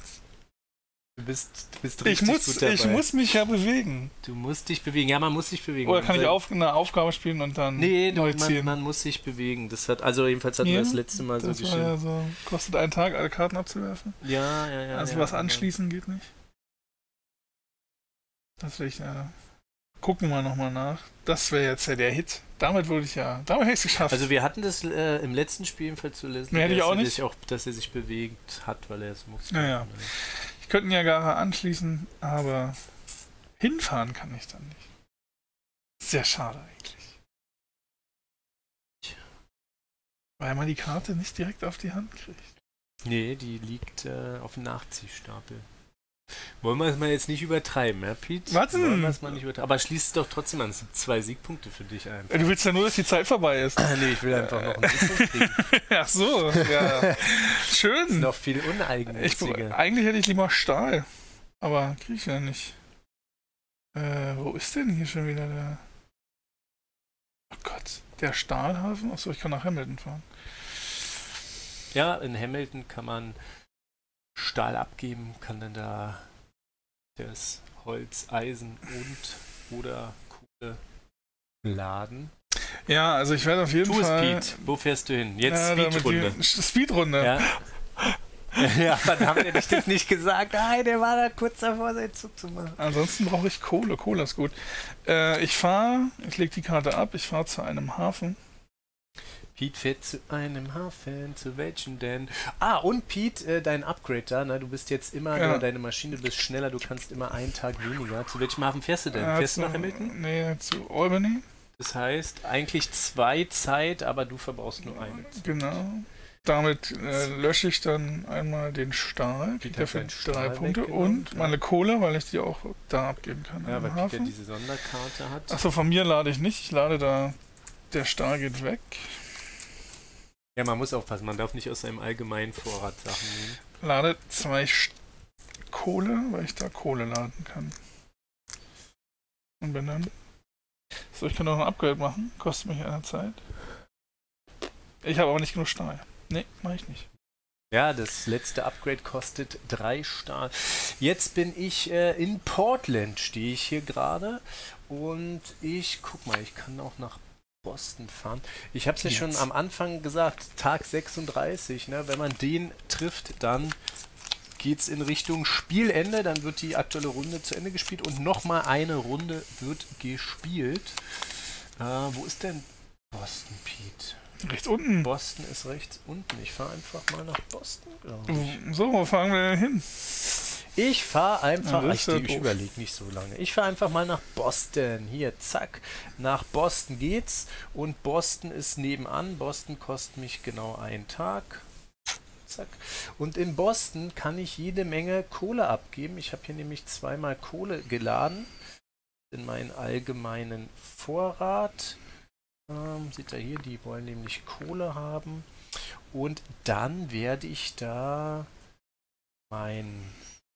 Du bist ich richtig gut dabei. muss mich ja bewegen. Du musst dich bewegen. Ja, man muss sich bewegen. Oder kann ich eine Aufgabe spielen und dann Nee, neu ziehen? man muss sich bewegen. Das hat, also jedenfalls hatten wir das letzte Mal so das war geschehen. ja so, kostet einen Tag, alle Karten abzuwerfen. Ja. Also was anschließen geht nicht. Das will ich gucken wir nochmal nach. Das wäre jetzt ja der Hit. Damit hätte ich es geschafft. Also wir hatten das im letzten Spiel jedenfalls zu lesen, Nee, hätte ich auch nicht. dass er sich bewegt hat, weil er es muss. Ja. Ich könnte Niagara anschließen, aber hinfahren kann ich dann nicht. Sehr schade eigentlich. Weil man die Karte nicht direkt auf die Hand kriegt. Nee, die liegt auf dem Nachziehstapel. Wollen wir es mal jetzt nicht übertreiben, ja, Pete? Was denn? Wollen wir es mal nicht übertreiben. Aber schließ es doch trotzdem an. Es sind 2 Siegpunkte für dich ein. Du willst ja nur, dass die Zeit vorbei ist. Nee, ich will einfach noch einen Siegpunkt kriegen. Ach so, ja. Das ist Schön. noch viel uneigennütziger. Eigentlich hätte ich lieber Stahl. Aber kriege ich ja nicht. Wo ist denn hier schon wieder der... Oh Gott, der Stahlhafen? Achso, ich kann nach Hamilton fahren. Ja, in Hamilton kann man Stahl abgeben, kann dann da das Holz, Eisen und oder Kohle laden. Ja, also ich werde auf jeden Fall... Speed, wo fährst du hin? Jetzt ja, Speedrunde. Speedrunde. Ja. Ja, verdammt, hätte ich das nicht gesagt. Nein, der war da kurz davor, seinen Zug zu machen. Ansonsten brauche ich Kohle. Kohle ist gut. Ich lege die Karte ab, ich fahre zu einem Hafen. Pete fährt zu einem Hafen, zu welchem denn? Und Pete, dein Upgrade da, ne? Du bist jetzt immer, Ja. deine Maschine, du bist schneller, du kannst immer einen Tag weniger. Zu welchem Hafen fährst du denn? Fährst du nach Hamilton? Nee, zu Albany. Das heißt, eigentlich 2 Zeit, aber du verbrauchst nur eine. Genau. Damit lösche ich dann einmal den Stahl, kriege dafür 3 Punkte und meine Kohle, weil ich die auch da abgeben kann. Ja, weil Peter diese Sonderkarte hat. Achso, von mir lade ich nicht. Ich lade da, der Stahl geht weg. Ja, man muss aufpassen, man darf nicht aus seinem allgemeinen Vorrat Sachen nehmen. Lade 2 Kohle, weil ich da Kohle laden kann. Und bin dann... So, ich kann noch ein Upgrade machen. Kostet mich eine Zeit. Ich habe aber nicht genug Stahl. Nee, mache ich nicht. Ja, das letzte Upgrade kostet 3 Stahl. Jetzt bin ich in Portland, stehe ich hier gerade. Und guck mal, ich kann auch nach Boston fahren. Ich habe es ja schon am Anfang gesagt, Tag 36, ne? Wenn man den trifft, dann geht es in Richtung Spielende. Dann wird die aktuelle Runde zu Ende gespielt und nochmal eine Runde wird gespielt. Wo ist denn Boston, Pete? Rechts unten. Boston ist rechts unten. Ich fahre einfach mal nach Boston, glaube ich. So, wo fahren wir denn hin? Ich fahre einfach, Ja, ich überlege nicht so lange. Ich fahre einfach mal nach Boston. Hier, zack. Nach Boston geht's. Und Boston ist nebenan. Boston kostet mich genau einen Tag. Zack. Und in Boston kann ich jede Menge Kohle abgeben. Ich habe hier nämlich 2-mal Kohle geladen. In meinen allgemeinen Vorrat. Seht ihr hier, die wollen nämlich Kohle haben. Und dann werde ich da meinen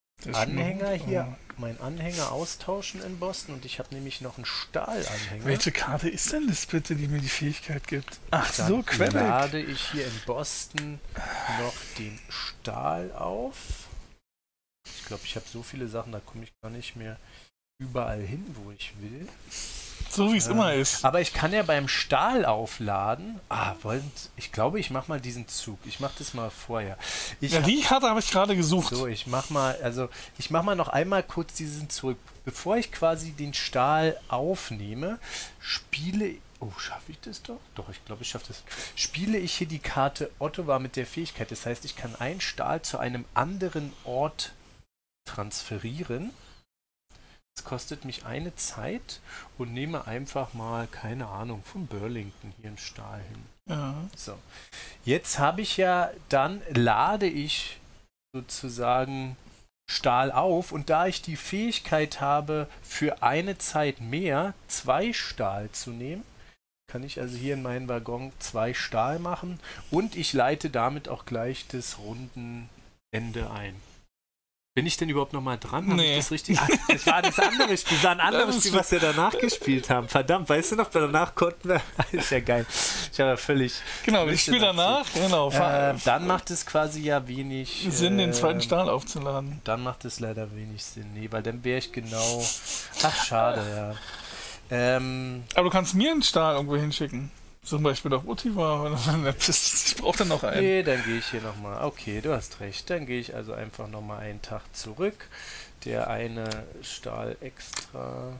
Anhänger austauschen in Boston. Und ich habe nämlich noch einen Stahlanhänger. Welche Karte ist denn das bitte, die mir die Fähigkeit gibt? Ach dann so, Quebec. lade ich hier in Boston noch den Stahl auf. Ich glaube, ich habe so viele Sachen, da komme ich gar nicht mehr überall hin, wo ich will. So wie es immer ist. Aber ich kann ja beim Stahl aufladen. Ich glaube, ich mache mal diesen Zug. Ich mache das mal vorher. Die Karte habe ich gerade gesucht. So, ich mache mal noch einmal kurz diesen zurück. Bevor ich quasi den Stahl aufnehme, schaffe ich das doch? Doch, ich glaube, ich schaffe das. Spiele ich hier die Karte Ottawa mit der Fähigkeit. Das heißt, ich kann einen Stahl zu einem anderen Ort transferieren. Das kostet mich eine Zeit und nehme einfach mal, keine Ahnung, von Burlington hier einen Stahl hin. Ja. So. Jetzt habe ich lade ich sozusagen Stahl auf und da ich die Fähigkeit habe, für eine Zeit mehr 2 Stahl zu nehmen, kann ich also hier in meinen Waggon 2 Stahl machen und ich leite damit auch gleich das Rundenende ein. Bin ich denn überhaupt noch mal dran? Nee. Habe ich das richtig? Das war das andere Spiel. Das war ein anderes Spiel, was wir danach gespielt haben. Verdammt, weißt du noch, danach konnten wir... ist ja geil. Ich habe ja völlig... Genau, ich spiele danach. Genau. Dann macht es quasi ja wenig... Sinn, den zweiten Stahl aufzuladen. Dann macht es leider wenig Sinn. Nee, weil dann wäre ich genau... Ach, schade, ja. Aber du kannst mir einen Stahl irgendwo hinschicken. Zum Beispiel auf Motiva. Ich brauche dann noch einen. Nee, dann gehe ich hier nochmal. Okay, du hast recht. Dann gehe ich also einfach nochmal einen Tag zurück. Der eine Stahl extra.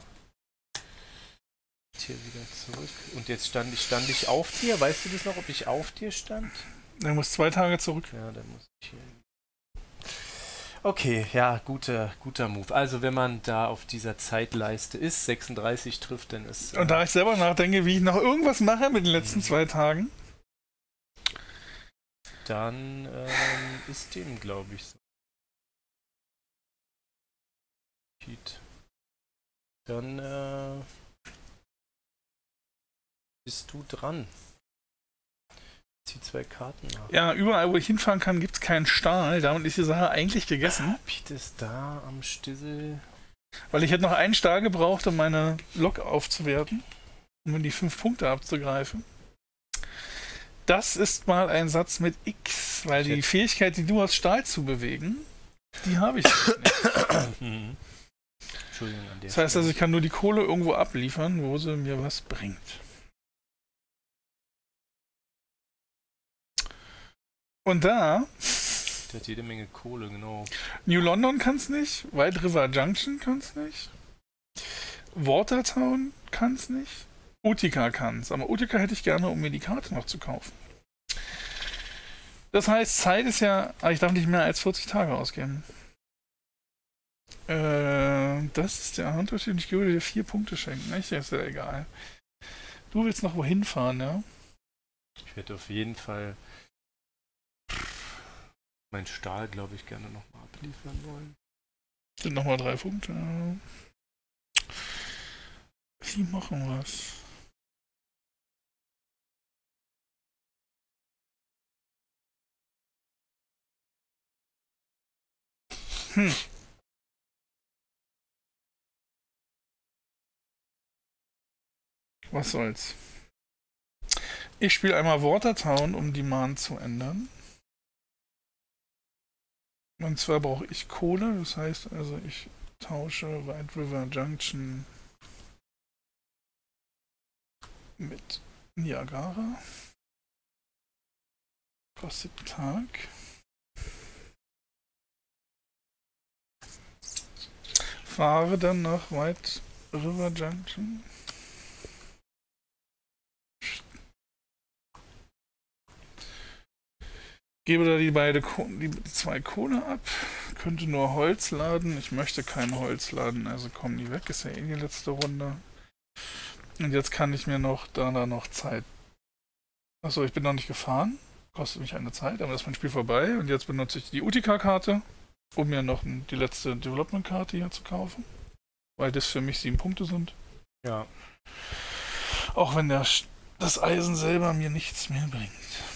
Hier wieder zurück. Und jetzt stand ich auf dir. Weißt du das noch, ob ich auf dir stand? Der muss 2 Tage zurück. Ja, dann muss ich hier. Okay, ja, guter Move. Also wenn man da auf dieser Zeitleiste ist, 36 trifft, dann ist... Und da ich selber nachdenke, wie ich noch irgendwas mache mit den letzten 2 Tagen. Dann ist dem, glaube ich, so. Dann bist du dran. Die 2 Karten nach. Ja, überall, wo ich hinfahren kann, gibt es keinen Stahl. Damit ist die Sache eigentlich gegessen. Piet ist da am Stissel. Weil ich hätte noch einen Stahl gebraucht, um meine Lok aufzuwerten, um in die 5 Punkte abzugreifen. Das ist mal ein Satz mit X, weil die Fähigkeit, die du hast, Stahl zu bewegen, die habe ich nicht. Entschuldigung an der Das heißt also, ich kann nur die Kohle irgendwo abliefern, wo sie mir was bringt. Und da... Der hat jede Menge Kohle, genau. New London kann's nicht, White River Junction kann's nicht, Watertown kann's nicht, Utica kann's, aber Utica hätte ich gerne, um mir die Karte noch zu kaufen. Das heißt, Zeit ist ja, ich darf nicht mehr als 40 Tage ausgeben. Das ist der Unterschied. Ich würde dir 4 Punkte schenken. Nicht? Das ist ja egal. Du willst noch wohin fahren, ja? Ich werde auf jeden Fall mein Stahl, glaube ich, gerne nochmal abliefern wollen. Sind nochmal 3 Punkte. Wie machen wir's? Was soll's? Ich spiele einmal Watertown, um die Mahn zu ändern. Und zwar brauche ich Kohle, das heißt also, ich tausche White River Junction mit Niagara. Kostet einen Tag. Fahre dann nach White River Junction. Gebe da die 2 Kohle ab. Könnte nur Holz laden. Ich möchte kein Holz laden, also kommen die weg. Ist ja eh die letzte Runde. Und jetzt kann ich mir noch da noch Zeit. Achso, ich bin noch nicht gefahren. Kostet mich eine Zeit, aber das ist mein Spiel vorbei. Und jetzt benutze ich die Utica-Karte, um mir noch die letzte Development-Karte hier zu kaufen. Weil das für mich 7 Punkte sind. Ja. Auch wenn das Eisen selber mir nichts mehr bringt.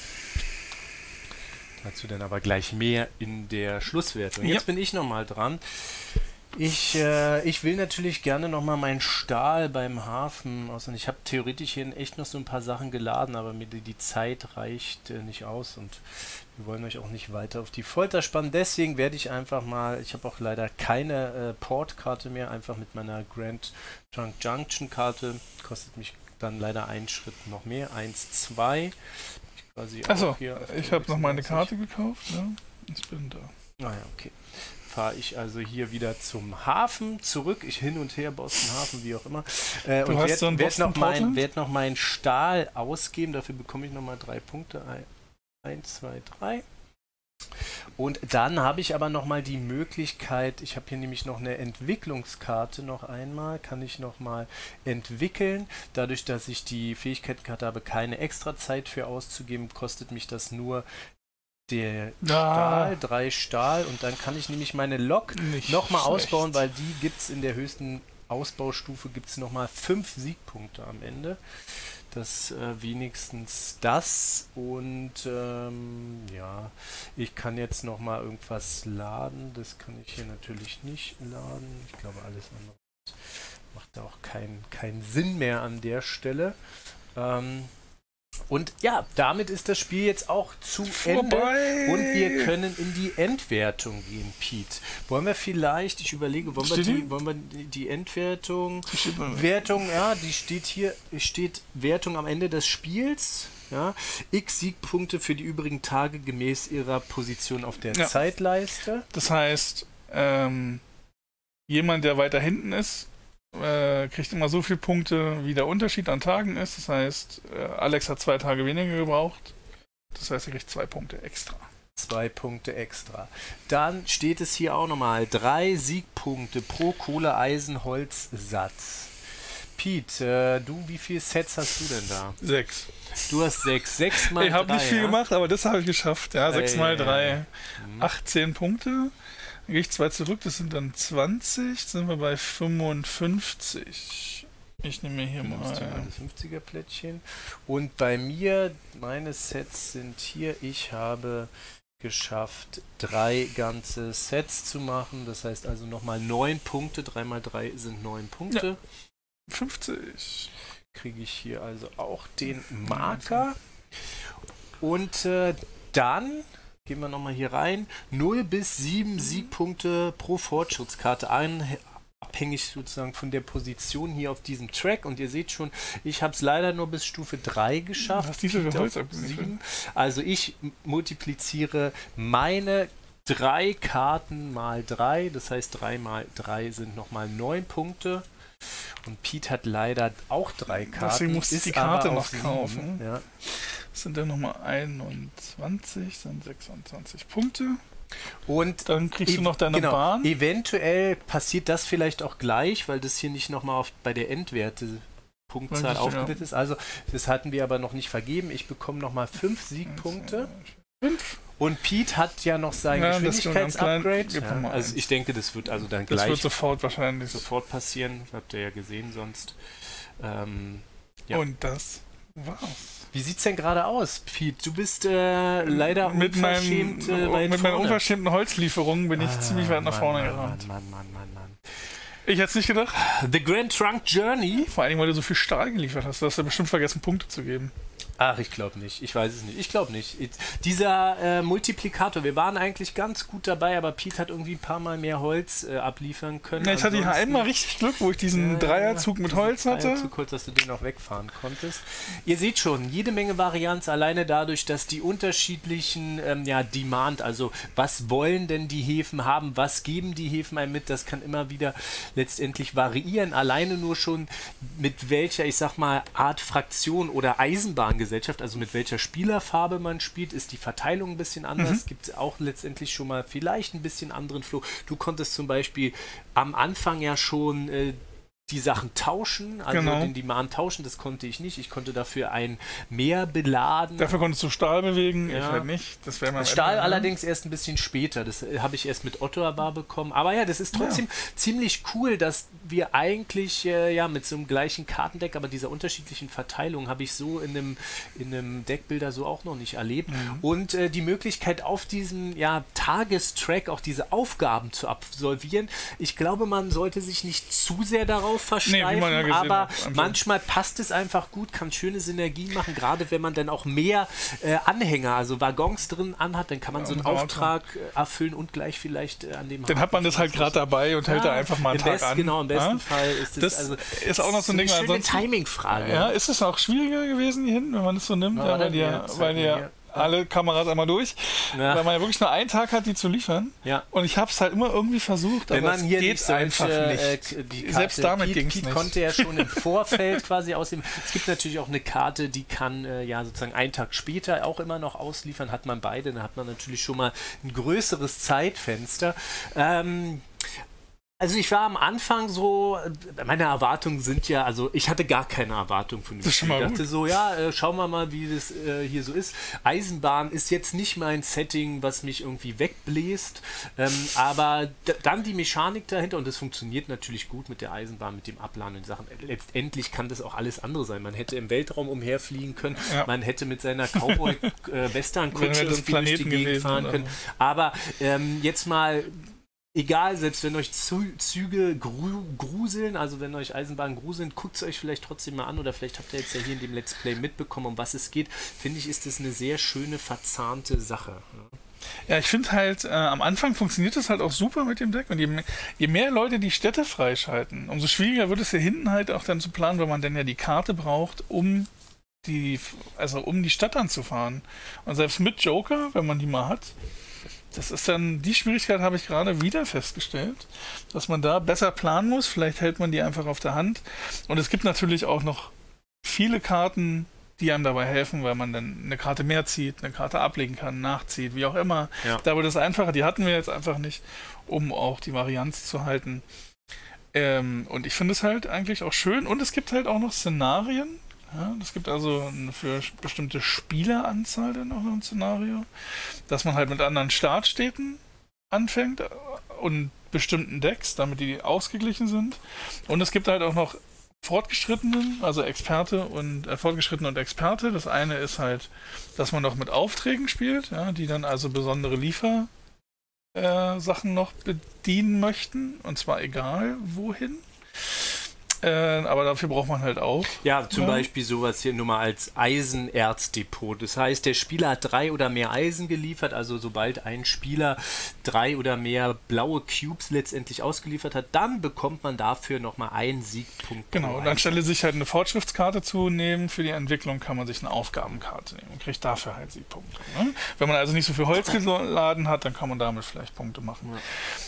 Dazu dann aber gleich mehr in der Schlusswertung. Jetzt bin ich nochmal dran. Ich will natürlich gerne nochmal meinen Stahl beim Hafen aus. Und ich habe theoretisch hier echt noch so ein paar Sachen geladen, aber mir die Zeit reicht nicht aus und wir wollen euch auch nicht weiter auf die Folter spannen. Deswegen werde ich einfach mal, ich habe auch leider keine Portkarte mehr, einfach mit meiner Grand Trunk Junction Karte. Kostet mich dann leider einen Schritt noch mehr. 1, 2. Achso, ich habe noch meine Karte gekauft. Ja, ich bin da. Ah ja, okay. Fahre ich also hier wieder zum Hafen zurück. Ich hin und her, Boston Hafen, wie auch immer. Und werde noch meinen Stahl ausgeben. Dafür bekomme ich nochmal 3 Punkte. 1, 2, 3. Und dann habe ich aber nochmal die Möglichkeit, ich habe hier nämlich noch eine Entwicklungskarte noch einmal, kann ich nochmal entwickeln. Dadurch, dass ich die Fähigkeitenkarte habe, keine extra Zeit für auszugeben, kostet mich das nur der Stahl, 3 Stahl. Und dann kann ich nämlich meine Lok nochmal ausbauen, weil die gibt es in der höchsten Ausbaustufe, gibt es nochmal 5 Siegpunkte am Ende. Das wenigstens das und ja, ich kann jetzt noch mal irgendwas laden, das kann ich hier natürlich nicht laden, ich glaube alles andere macht da auch keinen Sinn mehr an der Stelle. Und ja, damit ist das Spiel jetzt auch zu Ende und wir können in die Endwertung gehen, Pete. Wollen wir vielleicht, ich überlege, wollen wir die Endwertung, ja, die steht hier, steht Wertung am Ende des Spiels, ja, x Siegpunkte für die übrigen Tage gemäß ihrer Position auf der Zeitleiste. Das heißt, jemand, der weiter hinten ist, kriegt immer so viele Punkte, wie der Unterschied an Tagen ist. Das heißt, Alex hat 2 Tage weniger gebraucht. Das heißt, er kriegt 2 Punkte extra. 2 Punkte extra. Dann steht es hier auch nochmal 3 Siegpunkte pro Kohle, Eisen, Holz, Satz. Pete, wie viele Sets hast du denn da? 6. Du hast 6. 6 mal 3. Ich habe nicht viel gemacht, aber das habe ich geschafft. Ja, 6 mal 3. 18 Punkte. Dann gehe ich 2 zurück, das sind dann 20, sind wir bei 55. Ich nehme mir hier mal ein 50er Plättchen. Und bei mir, meine Sets sind hier, ich habe geschafft, 3 ganze Sets zu machen. Das heißt also nochmal 9 Punkte. 3 mal 3 sind 9 Punkte. Ja. 50. Kriege ich hier also auch den Marker. Und dann gehen wir nochmal hier rein. 0 bis 7 Siegpunkte pro Fortschrittskarte abhängig sozusagen von der Position hier auf diesem Track. Und ihr seht schon, ich habe es leider nur bis Stufe 3 geschafft. Hast diese Holz abgegeben? Also ich multipliziere meine 3 Karten mal 3. Das heißt 3 mal 3 sind nochmal 9 Punkte. Und Pete hat leider auch 3 Karten. Deswegen muss ich die Karte noch 7 kaufen. Ja. Das sind dann nochmal 21, sind 26 Punkte. Und dann kriegst du noch deine Bahn. Eventuell passiert das vielleicht auch gleich, weil das hier nicht nochmal bei der Endwerte-Punktzahl aufgebildet ist. Also das hatten wir aber noch nicht vergeben. Ich bekomme nochmal 5 Siegpunkte. 5. Und Pete hat ja noch sein Geschwindigkeitsupgrade. Ja, also ich denke, das wird also dann gleich. Das wird sofort passieren. Das habt ihr ja gesehen sonst. Ja. Und das war's. Wie sieht's denn gerade aus, Pete? Du bist leider unverschämt mit meinen unverschämten Holzlieferungen bin ich ziemlich weit nach vorne gerannt. Mann. Ich hätte es nicht gedacht. The Grand Trunk Journey. Vor allem, weil du so viel Stahl geliefert hast. Du hast ja bestimmt vergessen, Punkte zu geben. Ach, ich glaube nicht. Ich weiß es nicht. Ich glaube nicht. Dieser Multiplikator, wir waren eigentlich ganz gut dabei, aber Pete hat irgendwie ein paar Mal mehr Holz abliefern können. Ja, ich hatte hier einmal richtig Glück, wo ich diesen Dreierzug mit Holz hatte. Dreierzug, dass du den auch wegfahren konntest. Ihr seht schon, jede Menge Varianz, alleine dadurch, dass die unterschiedlichen Demand, also was wollen denn die Häfen haben, was geben die Häfen einem mit, das kann immer wieder letztendlich variieren. Alleine nur schon mit welcher, ich sag mal, Art Fraktion oder Eisenbahngesellschaft, also mit welcher Spielerfarbe man spielt, ist die Verteilung ein bisschen anders. Gibt es auch letztendlich schon mal vielleicht ein bisschen anderen Flow. Du konntest zum Beispiel am Anfang ja schon die Sachen tauschen, also den Demand tauschen, das konnte ich nicht. Ich konnte dafür ein Meer beladen. Dafür konntest du Stahl bewegen, ich halt nicht. Das wäre mal Stahl allerdings erst ein bisschen später. Das habe ich erst mit Otto-Bar bekommen. Aber ja, das ist trotzdem ziemlich cool, dass wir eigentlich mit so einem gleichen Kartendeck, aber dieser unterschiedlichen Verteilung habe ich so in einem Deckbilder so auch noch nicht erlebt. Und die Möglichkeit auf diesem Tagestrack auch diese Aufgaben zu absolvieren. Ich glaube, man sollte sich nicht zu sehr darauf versteifen, aber manchmal passt es einfach gut, kann schöne Synergien machen, gerade wenn man dann auch mehr Anhänger, also Waggons drin anhat, dann kann man so einen Auftrag erfüllen und gleich vielleicht an dem Dann hat man das halt gerade dabei und hält da einfach mal einen Tag an. Genau, im besten Fall ist das also ist auch noch so ein Ding. Eine schöne Timing-Frage. Ja, ist es auch schwieriger gewesen hier hinten, wenn man das so nimmt? Ja, weil die alle Kameras einmal durch, weil man ja wirklich nur einen Tag hat, die zu liefern. Ja. Und ich habe es halt immer irgendwie versucht, aber es geht einfach nicht. Selbst damit ging es nicht. Pete konnte ja schon im Vorfeld quasi aussehen. Es gibt natürlich auch eine Karte, die kann sozusagen einen Tag später auch immer noch ausliefern. Hat man beide, dann hat man natürlich schon mal ein größeres Zeitfenster. Also ich war am Anfang so, meine Erwartungen sind also ich hatte gar keine Erwartung von dem Spiel. Ich dachte so, schauen wir mal, wie das hier so ist. Eisenbahn ist jetzt nicht mein Setting, was mich irgendwie wegbläst, aber dann die Mechanik dahinter, und das funktioniert natürlich gut mit der Eisenbahn, mit dem Abladen und Sachen. Letztendlich kann das auch alles andere sein. Man hätte im Weltraum umherfliegen können, man hätte mit seiner Cowboy-Western-Kutsche irgendwie durch die Gegend fahren können. Aber jetzt mal... Egal, selbst wenn euch Züge gruseln, also wenn euch Eisenbahnen gruseln, guckt es euch vielleicht trotzdem mal an, oder vielleicht habt ihr jetzt ja hier in dem Let's Play mitbekommen, um was es geht. Finde ich, ist das eine sehr schöne, verzahnte Sache. Ja, ich finde halt, am Anfang funktioniert das halt auch super mit dem Deck, und je mehr Leute die Städte freischalten, umso schwieriger wird es hier hinten halt auch dann zu planen, weil man dann ja die Karte braucht, um die Stadt anzufahren. Und selbst mit Joker, wenn man die mal hat, das ist dann, die Schwierigkeit habe ich gerade wieder festgestellt, dass man da besser planen muss. Vielleicht hält man die einfach auf der Hand. Und es gibt natürlich auch noch viele Karten, die einem dabei helfen, weil man dann eine Karte mehr zieht, eine Karte ablegen kann, nachzieht, wie auch immer. Ja. Da wird es einfacher. Die hatten wir jetzt einfach nicht, um auch die Varianz zu halten. Und ich finde es halt eigentlich auch schön. Und es gibt halt auch noch Szenarien. Ja, es gibt also für bestimmte Spieleranzahl dann auch noch ein Szenario, dass man halt mit anderen Startstädten anfängt und bestimmten Decks, damit die ausgeglichen sind. Und es gibt halt auch noch Fortgeschrittenen, also Experte und Fortgeschrittene und Experte. Das eine ist halt, dass man noch mit Aufträgen spielt, ja, die dann also besondere Sachen noch bedienen möchten, und zwar egal wohin. Aber dafür braucht man halt auch. Ja, zum Beispiel sowas hier nur mal als Eisenerzdepot. Das heißt, der Spieler hat 3 oder mehr Eisen geliefert, also sobald ein Spieler 3 oder mehr blaue Cubes letztendlich ausgeliefert hat, dann bekommt man dafür nochmal einen Siegpunkt. Genau, und anstelle sich halt eine Fortschrittskarte zu nehmen für die Entwicklung, kann man sich eine Aufgabenkarte nehmen und kriegt dafür halt Siegpunkte. Ne? Wenn man also nicht so viel Holz geladen hat, dann kann man damit vielleicht Punkte machen. Ja.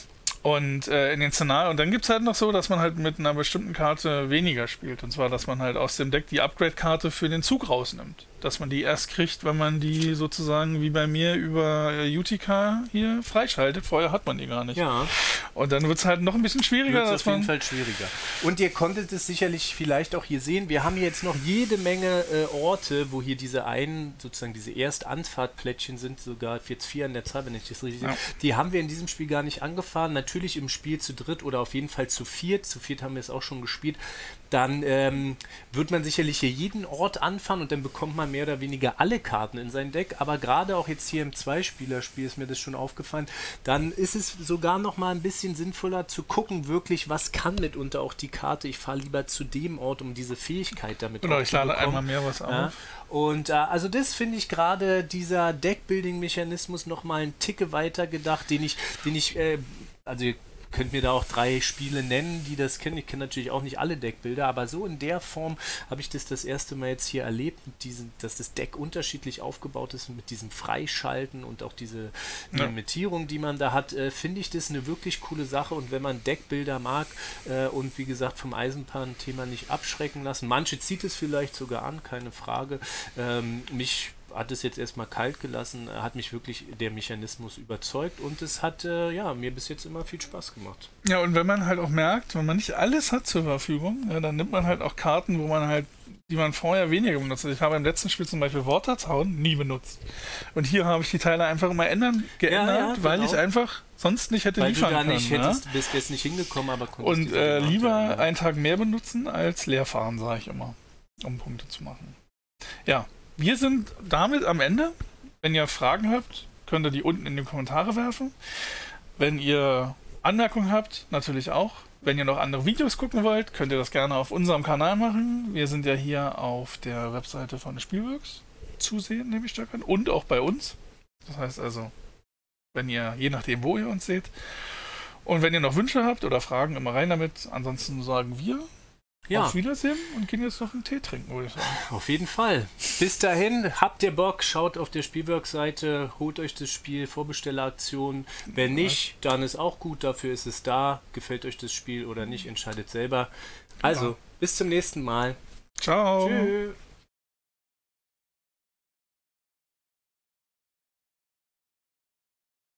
Und in den Szenarien, und dann gibt es halt noch so, dass man halt mit einer bestimmten Karte weniger spielt. Und zwar, dass man halt aus dem Deck die Upgrade-Karte für den Zug rausnimmt. Dass man die erst kriegt, wenn man die sozusagen wie bei mir über UTK hier freischaltet. Vorher hat man die gar nicht. Ja. Und dann wird es halt noch ein bisschen schwieriger. Wird's auf jeden Fall schwieriger. Und ihr konntet es sicherlich vielleicht auch hier sehen. Wir haben hier jetzt noch jede Menge Orte, wo hier diese Erstanfahrtplättchen sind, sogar jetzt 4 an der Zahl, wenn ich das richtig sehe. Die haben wir in diesem Spiel gar nicht angefahren. Natürlich im Spiel zu dritt oder auf jeden Fall zu viert. Zu viert haben wir es auch schon gespielt. Dann wird man sicherlich hier jeden Ort anfahren und dann bekommt man mehr oder weniger alle Karten in sein Deck. Aber gerade auch jetzt hier im Zweispielerspiel ist mir das schon aufgefallen. Dann ist es sogar noch mal ein bisschen sinnvoller zu gucken, wirklich, was kann mitunter auch die Karte. Ich fahre lieber zu dem Ort, um diese Fähigkeit damit zu bekommen. Genau, ich lade einmal mehr was auf. Ja. Und also das finde ich gerade, dieser Deckbuilding-Mechanismus noch mal einen Ticke weiter gedacht, den ich also ihr könnt mir da auch 3 Spiele nennen, die das kennen. Ich kenne natürlich auch nicht alle Deckbilder, aber so in der Form habe ich das erste Mal jetzt hier erlebt, dass das Deck unterschiedlich aufgebaut ist mit diesem Freischalten und auch diese Limitierung, die man da hat, finde ich das eine wirklich coole Sache. Und wenn man Deckbilder mag und wie gesagt vom Eisenbahn-Thema nicht abschrecken lassen, manche zieht es vielleicht sogar an, keine Frage. Mich hat es jetzt erstmal kalt gelassen, hat mich wirklich der Mechanismus überzeugt und es hat mir bis jetzt immer viel Spaß gemacht. Ja, und wenn man halt auch merkt, wenn man nicht alles hat zur Verfügung, dann nimmt man halt auch Karten, die man vorher weniger benutzt hat. Ich habe im letzten Spiel zum Beispiel Worterzaun nie benutzt. Und hier habe ich die Teile einfach immer geändert, weil ich einfach sonst nicht hätte liefern können. Weil du da nicht bist jetzt nicht hingekommen, aber konntest. Und lieber einen Tag mehr benutzen als leer fahren, sage ich immer, um Punkte zu machen. Ja. Wir sind damit am Ende. Wenn ihr Fragen habt, könnt ihr die unten in die Kommentare werfen. Wenn ihr Anmerkungen habt, natürlich auch. Wenn ihr noch andere Videos gucken wollt, könnt ihr das gerne auf unserem Kanal machen. Wir sind ja hier auf der Webseite von Spielworks zu sehen, nehme ich stark an. Und auch bei uns. Das heißt also, wenn ihr, je nachdem, wo ihr uns seht. Und wenn ihr noch Wünsche habt oder Fragen, immer rein damit. Ansonsten sagen wir auf Wiedersehen und gehen jetzt noch einen Tee trinken, würde ich sagen. Auf jeden Fall. Bis dahin, habt ihr Bock, schaut auf der Spielworks-Seite, holt euch das Spiel, Vorbestelleraktion. Wenn nicht, dann ist auch gut, dafür ist es da. Gefällt euch das Spiel oder nicht, entscheidet selber. Also, bis zum nächsten Mal. Ciao. Tschüss.